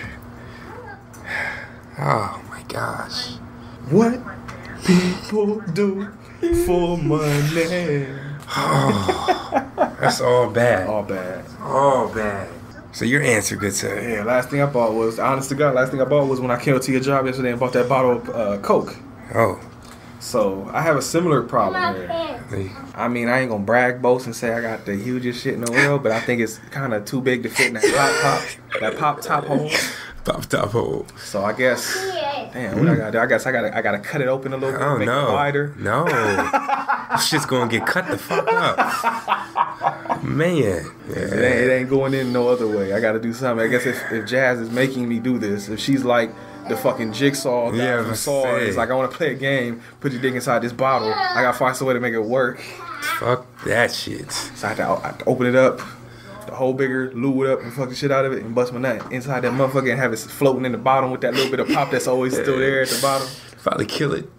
Oh my gosh. What people do for money. Oh, that's all bad. All bad. All bad. So your answer, good sir. Yeah, last thing I bought was, honest to God, last thing I bought was when I came to your job yesterday and bought that bottle of uh, Coke. Oh. So I have a similar problem here. Hey. I mean, I ain't gonna brag, boast, and say I got the hugest shit in the world, but I think it's kind of too big to fit in that pop pop, that pop top hole. Pop top hole. So I guess, damn, what I gotta do? I guess I gotta, I gotta cut it open a little bit, Oh make no. it wider. No. This shit's gonna get cut the fuck up. Man. It ain't, it ain't going in no other way. I gotta do something. I guess if, if Jazz is making me do this, if she's like the fucking jigsaw guy Yeah, from Saw, say. it's like I want to play a game, put your dick inside this bottle. I gotta find some way to make it work. Fuck that shit. So I have to, I have to open it up, the whole bigger, lube it up, and fuck the shit out of it, and bust my nut inside that motherfucker and have it floating in the bottom with that little bit of pop that's always still there at the bottom. Probably kill it.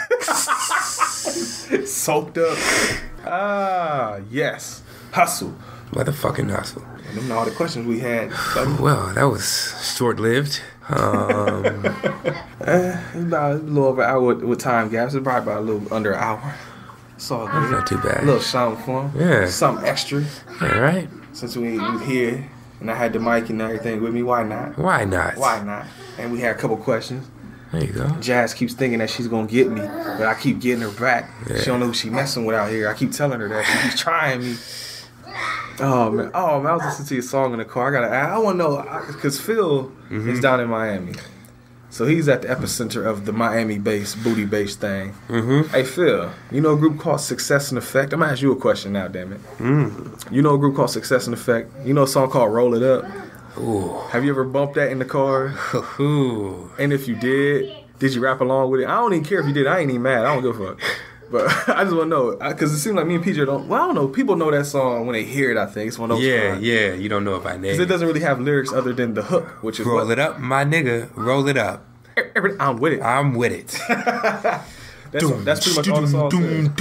Soaked up. Ah, yes. Hustle. Motherfucking hustle. And them are all the questions we had. buddy. Well, that was short-lived. Um, Uh, it's about a little over an hour with, with time gaps. It's probably about a little under an hour. It's all good. not too A bad. little something for him. Yeah. Something extra. All right. Since we we here and I had the mic and everything with me, why not? Why not? Why not? And we had a couple questions. There you go. Jazz keeps thinking that she's gonna get me, but I keep getting her back. Yeah. She don't know who she messing with out here. I keep telling her that. She keeps trying me. Oh man, oh man, I was listening to your song in the car. I gotta, I want to know, because Phil Mm-hmm. is down in Miami, so he's at the epicenter of the Miami-based booty bass thing. Mm-hmm. Hey Phil, you know a group called Success and Effect? I'm gonna ask you a question now, damn it. Mm. You know a group called Success and Effect? You know a song called Roll It Up? Ooh. Have you ever bumped that in the car? Ooh. And if you did, did you rap along with it? I don't even care if you did. I ain't even mad. I don't give a fuck. But I just want to know, because it seems like me and P J don't. Well, I don't know. People know that song when they hear it. I think it's one of those. Yeah, songs. yeah. You don't know if I name Because it doesn't really have lyrics other than the hook, which is Roll what, it up, my nigga. Roll it up. Every, I'm with it. I'm with it. That's, that's pretty much all the song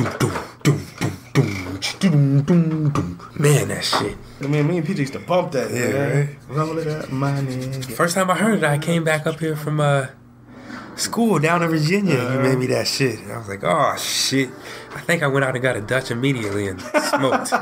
says. Man, that shit. I mean, me and P J used to bump that. Yeah, man. right? Roll it up, my nigga. First time I heard it, I came back up here from uh, school down in Virginia. Uh-huh. You made me that shit. And I was like, oh, shit. I think I went out and got a Dutch immediately and smoked.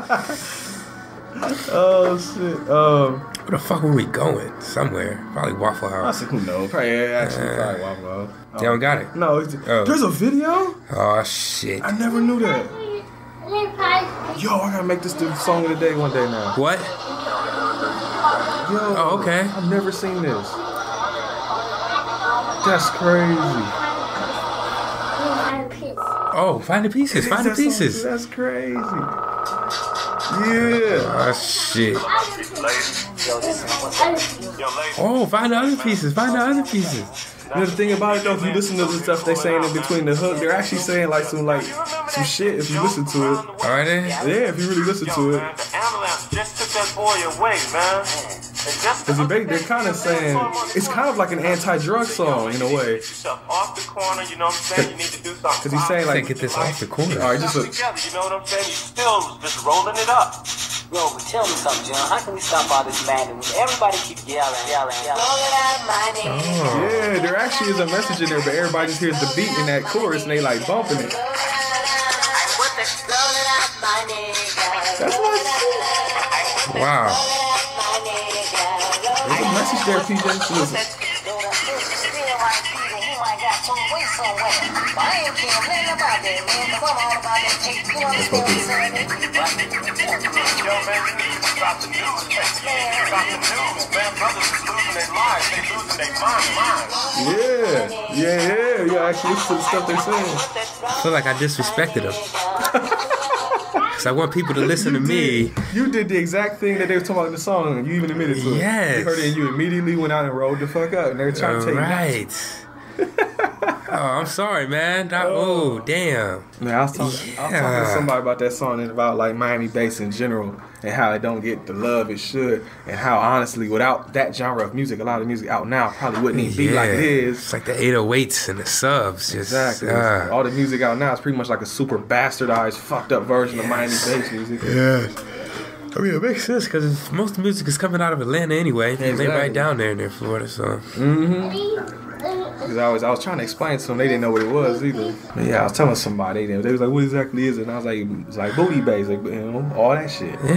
Oh shit. Um, Where the fuck were we going? Somewhere. Probably Waffle I House. said, who knows? Probably yeah, actually Uh, probably Waffle House. They don't got it. No, it's, Oh. there's a video. Oh, shit. I never knew that. Yo, I gotta make this the song of the day one day now. What? Yo, Oh, okay. I've never seen this. That's crazy. Oh, find the pieces. Find the That's so- pieces. That's crazy. Yeah. Oh, shit. Oh, find the other pieces. Find the other pieces. You know the thing about it though, if you listen to the stuff they saying in between the hook, they're actually saying like some like some shit if you listen to it. All right, then. Yeah, if you really listen to it. The ambulance just took that boy away, man. Because they're kind of saying, it's kind of like an anti-drug song in a way. Off the corner, you know what I'm saying? You need to do something. Because he's saying Say, like, get this off the corner. all right, just together, look. you know what I'm saying? He's still just rolling it up. Yo, but tell me something, John. How can we stop all this madness? Everybody keep yelling, yelling, yelling. Oh. Yeah, there actually is a message in there, but everybody just hears the beat in that chorus and they like bumping it. That's my shit. Wow. There's a message there, P J. Listen. Yo, man, you need to stop the news, man. Stop the news, man. Brothers is losing their lives. They losing their mind, mind. Yeah, yeah, yeah. You actually listen to the stuff they're saying. I feel like I disrespected them. Because I want people to listen to me. You did the exact thing that they were talking about in the song, and you even admitted to it. Yes. You heard it, and you immediately went out and rolled the fuck up, and they were trying All to take right. Oh, I'm sorry, man. That, oh, damn. Man, I was talking, I was talking to Yeah. somebody about that song and about like Miami bass in general and how it don't get the love it should, and how honestly, without that genre of music, a lot of music out now probably wouldn't even be like it is. It's like the eight oh eights and the subs. Just, Exactly. uh, All the music out now is pretty much like a super bastardized, fucked up version of Miami bass music. yeah. I mean, it makes sense because most of the music is coming out of Atlanta anyway. They Exactly. right down there in their Florida, so. Because I was, I was trying to explain to them, they didn't know what it was either. But yeah, I was telling somebody, they, they was like, what exactly is it? And I was like, it's like booty bass, like, you know, all that shit. Yeah.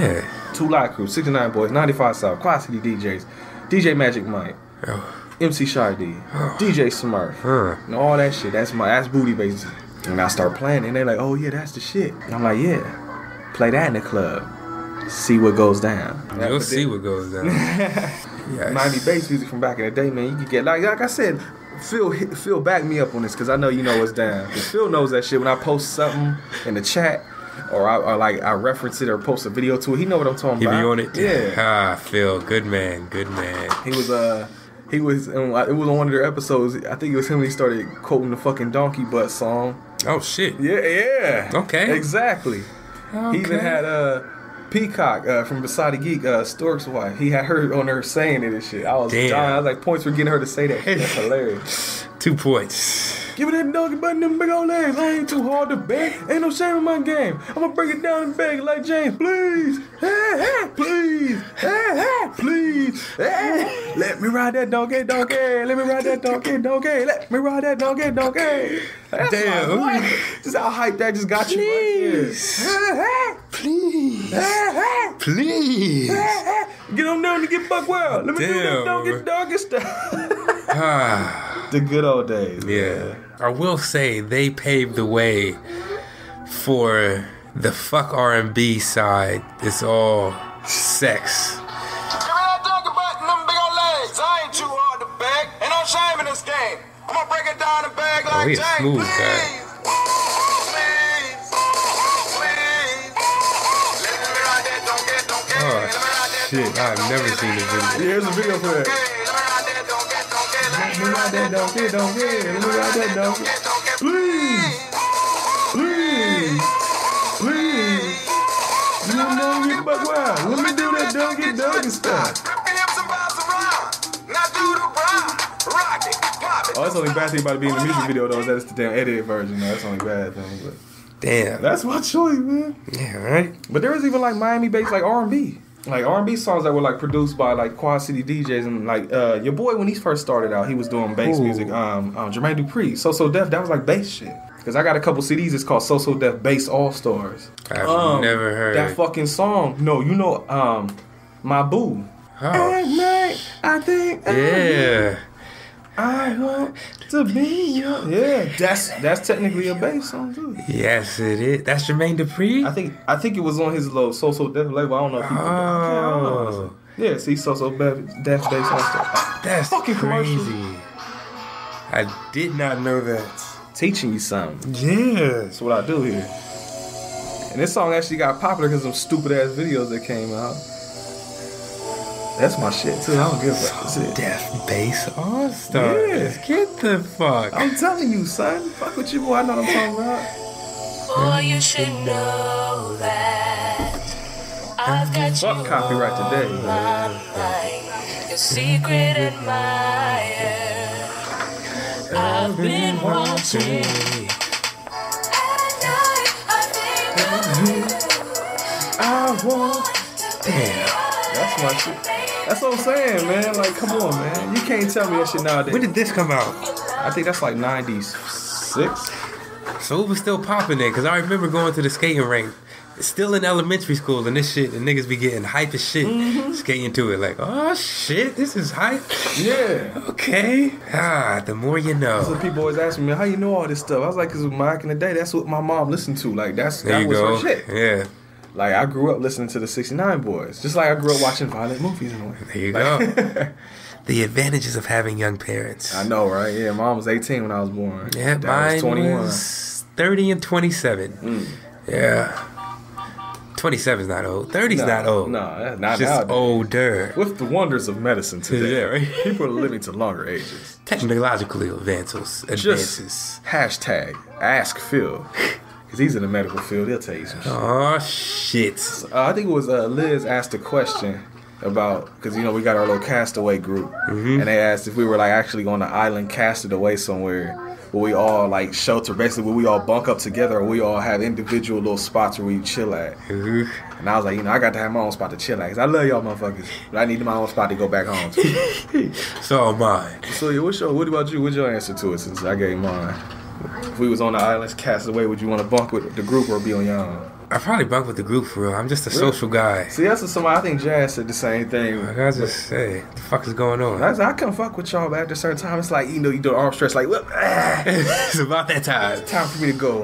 Two Live Crew, sixty-nine Boys, ninety-five South, Quad City D Js, D J Magic Mike, Oh. M C Shy D, D J Smurf, Huh. and all that shit. That's my that's booty bass. And I start playing, and they're like, "Oh yeah, that's the shit." And I'm like, "Yeah, play that in the club, see what goes down." You'll see what goes down. Yes. Miami bass music from back in the day, man. You could get like like I said, Phil Phil back me up on this because I know you know what's down. Because Phil knows that shit. When I post something in the chat, or I or like I reference it or post a video to it, he know what I'm talking He about. be on it? Yeah. Ah, Phil, good man, good man. He was uh he was in, it was on one of their episodes. I think it was him when he started quoting the fucking Donkey Butt song. Oh, shit. Yeah, yeah. Okay. Exactly. Okay. He even had uh Peacock uh, from Beside the Geek, uh, Stork's wife. He had her on there saying it and shit. I was Damn. dying. I was like, points for getting her to say that. That's hilarious. Two points. Give me that doggy button, them big old legs. I ain't too hard to beg. Ain't no shame in my game. I'm gonna break it down and beg like James. Please, hey, hey, please, hey, hey, please, hey. Let me ride that donkey, donkey. Let me ride that donkey, donkey. Let me ride that donkey, donkey. That's Damn. Like, what? Just how hype that just got you Please. right there. Please. Hey, hey, Please. hey, hey. Get on down to get buck wild. Let me do that Damn. donkey, donkey stuff. Ah, The good old days. yeah. I will say they paved the way for the fuck R and B side. It's all sex. Give me that donkey butt and them big old legs. I ain't too hard to beg. Ain't no shame in this game. I'm gonna break it down and beg Oh, like he a James. smooth Please. guy. Please. Please. Let me ride that donkey, donkey. Oh, Let me ride that shit. donkey, I've never donkey. seen this Yeah, video. here's a video for that. Let me ride that donkey, donkey. Let me ride that donkey, donkey. Let me ride that donkey. Please, please, please. You don't know me, but wow. Let me do that donkey, donkey stuff. Oh, that's the only bad thing about it being in the music video, though, is that it's the damn edited version. No, that's the only bad thing. But Damn. that's my choice, man. Yeah, right? But there was even like Miami based like R and B. Like R and B songs that were like produced by like Quad City D Js and like uh, your boy when he first started out, he was doing bass Ooh. music. Um, um, Jermaine Dupri, So So Def, that was like bass shit. Cause I got a couple C Ds. It's called So So Def Bass All Stars. I've Um, never heard. that fucking song. No, you know, um, My Boo. Oh, At night, I think I yeah. I want to be your. Yeah, that's that's technically a bass song too. Yes, it is. That's Jermaine Dupri? I think I think it was on his little So So Def label. I don't know if he. I don't know. Oh, Yeah, see, So So Def Def Bass All Star. that's Fucking commercial. crazy. I did not know that. Teaching you something. Yes. That's what I do here. And this song actually got popular because of some stupid ass videos that came out. That's my shit too. I don't give a fuck. That's it. Death Bass All Stars. Yeah. Get the fuck. I'm telling you, son. Fuck with you, boy. I know what I'm talking about. Boy, you should know that I've got Fuck you copyright today. on my mind. Your secret admirer. I've been watching. At night, I think of you. I want. Damn. That's my shit. That's what I'm saying, man. Like, come on, man. You can't tell me that shit nowadays. When did this come out? I think that's like ninety-six. So it was still popping then, because I remember going to the skating rink. Still in elementary school, and this shit, and niggas be getting hype as shit, Mm-hmm. skating to it. Like, oh shit, this is hype. Yeah. Okay. Ah, the more you So know. people always ask me, how you know all this stuff? I was like, because back in the day, that's what my mom listened to. Like, that's There that you was go. her shit. Yeah. Like, I grew up listening to the sixty-nine Boys. Just like I grew up watching violent movies in a way. There you Like- go. The advantages of having young parents. I know, right? Yeah, mom was eighteen when I was born. Yeah, Dad mine was twenty-one. was thirty and twenty-seven. Mm. Yeah. twenty-seven's not old. thirty's No, not old. No, that's not Just nowadays. older. With the wonders of medicine today, Yeah, right. people are living to longer ages. Technological advances. Just Advances. hashtag ask Phil. Because he's in the medical field. He'll tell you some shit. Oh, shit. Uh, I think it was uh, Liz asked a question about, because, you know, we got our little castaway group. Mm-hmm. And they asked if we were, like, actually on an island casted away somewhere. Where we all, like, shelter, basically, where we all bunk up together. Or we all have individual little spots where we chill at. Mhm. And I was like, you know, I got to have my own spot to chill at. Because I love y'all motherfuckers. But I need my own spot to go back home to. So am I. So, yeah, what's your, what about you? What's your answer to it since I gave mine? If we was on the islands cast away, would you want to bunk with the group or be on your own? I probably bunk with the group for real. I'm just a Really? social guy. See, that's what somebody. I think Jazz said the same thing. Like I just say, what the fuck is going on? I, I can fuck with y'all, but at a certain time, it's like you know, you do arm stretch, like, well, ah, It's about that time. time for me to go.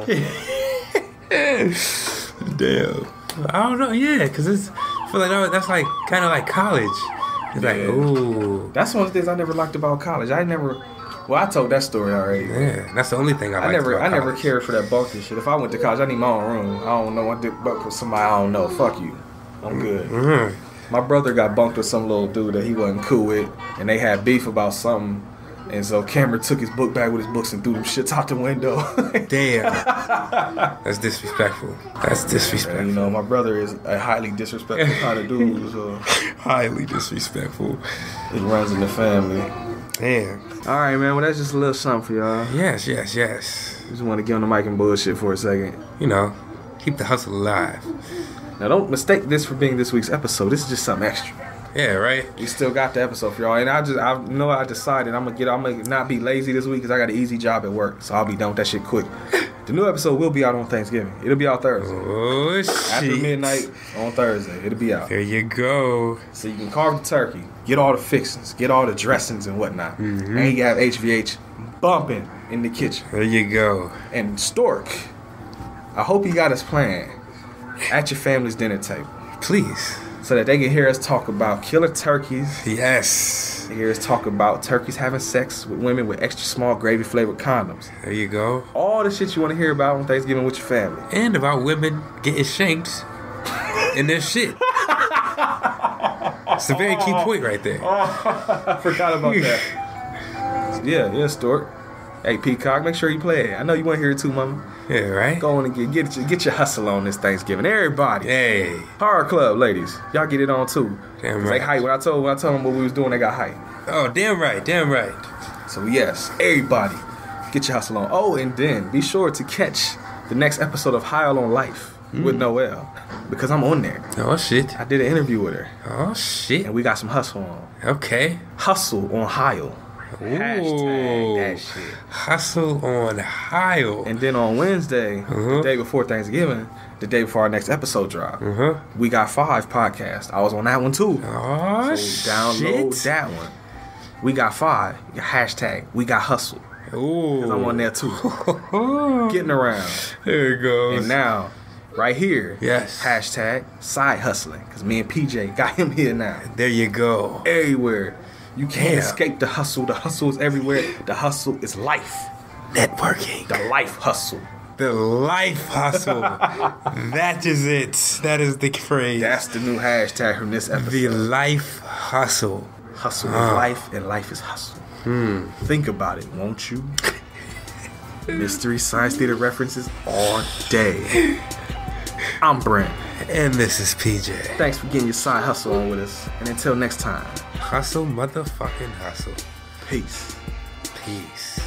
Damn. I don't know. Yeah, because it's. I feel like that- that's like kind of like college. It's like, Yeah. ooh. That's one of the things I never liked about college. I never. Well, I told that story already. Yeah, that's the only thing I, I liked never, about I never college. cared for that bunking shit. If I went to college, I need my own room. I don't know what to bunk with somebody I don't know. Fuck you. I'm good. Mm-hmm. My brother got bunked with some little dude that he wasn't cool with, and they had beef about something. And so Cameron took his book bag with his books and threw them shits out the window. Damn. That's disrespectful. That's And, disrespectful. you know, my brother is a highly disrespectful kind of dude, so Highly disrespectful. it runs in the family. Damn. All right, man. Well, that's just a little something for y'all. Yes, yes, yes. Just want to get on the mic and bullshit for a second. You know, keep the hustle alive. Now, don't mistake this for being this week's episode. This is just something extra. Yeah, right? We still got the episode for y'all, and I just, I you know, I decided I'm gonna get, I'm gonna not be lazy this week because I got an easy job at work, so I'll be done with that shit quick. The new episode will be out on Thanksgiving. It'll be out Thursday Oh, shit. after midnight on Thursday. It'll be out, There you go. so you can carve the turkey, get all the fixings, get all the dressings and whatnot, Mm-hmm. and you have H V H bumping in the kitchen. There you go. And Stork, I hope you got us playing at your family's dinner table, Please. so that they can hear us talk about killer turkeys. Yes. They hear us talk about turkeys having sex with women with extra small gravy flavored condoms. There you go. All the shit you want to hear about on Thanksgiving with your family. And about women getting shanked in their shit. It's a very key point right there. I forgot about that. Yeah, yeah, Stork. Hey, Peacock, make sure you play it. I know you want to hear it too, mama. Yeah, right? Go on and get get your, get your hustle on this Thanksgiving. Everybody. Hey. Horror Club, ladies. Y'all get it on too. Damn 'Cause right. They hype. When I told when I told them what we was doing, they got hype. Oh, damn right. Damn right. So yes, everybody, get your hustle on. Oh, and then be sure to catch the next episode of High on Life with Noelle, because I'm on there. Oh, shit. I did an interview with her, Oh, shit. and we got some hustle on. Okay. Hustle on Hio. Hashtag that shit. Hustle on Hio. And then on Wednesday, Uh-huh. the day before Thanksgiving, the day before our next episode drop, Uh-huh. we got five podcasts. I was on that one too. Oh, So download shit. that one. We got five. Hashtag we got hustle. Ooh. I'm on there too. Getting around. There it goes. And now, right here, Yes. hashtag side hustling. Because me and P J got him here now. There you go. Everywhere. You can't Damn. escape the hustle. The hustle is everywhere. The hustle is life. Networking. The life hustle. The life hustle. That is it. That is the phrase. That's the new hashtag from this episode. the life hustle. Hustle is Ah. life and life is hustle. Think about it, won't you? Mystery Science Theater references all day. I'm Brent. And this is P J. Thanks for getting your side hustle on with us. And until next time, Hustle, motherfucking hustle. peace. Peace.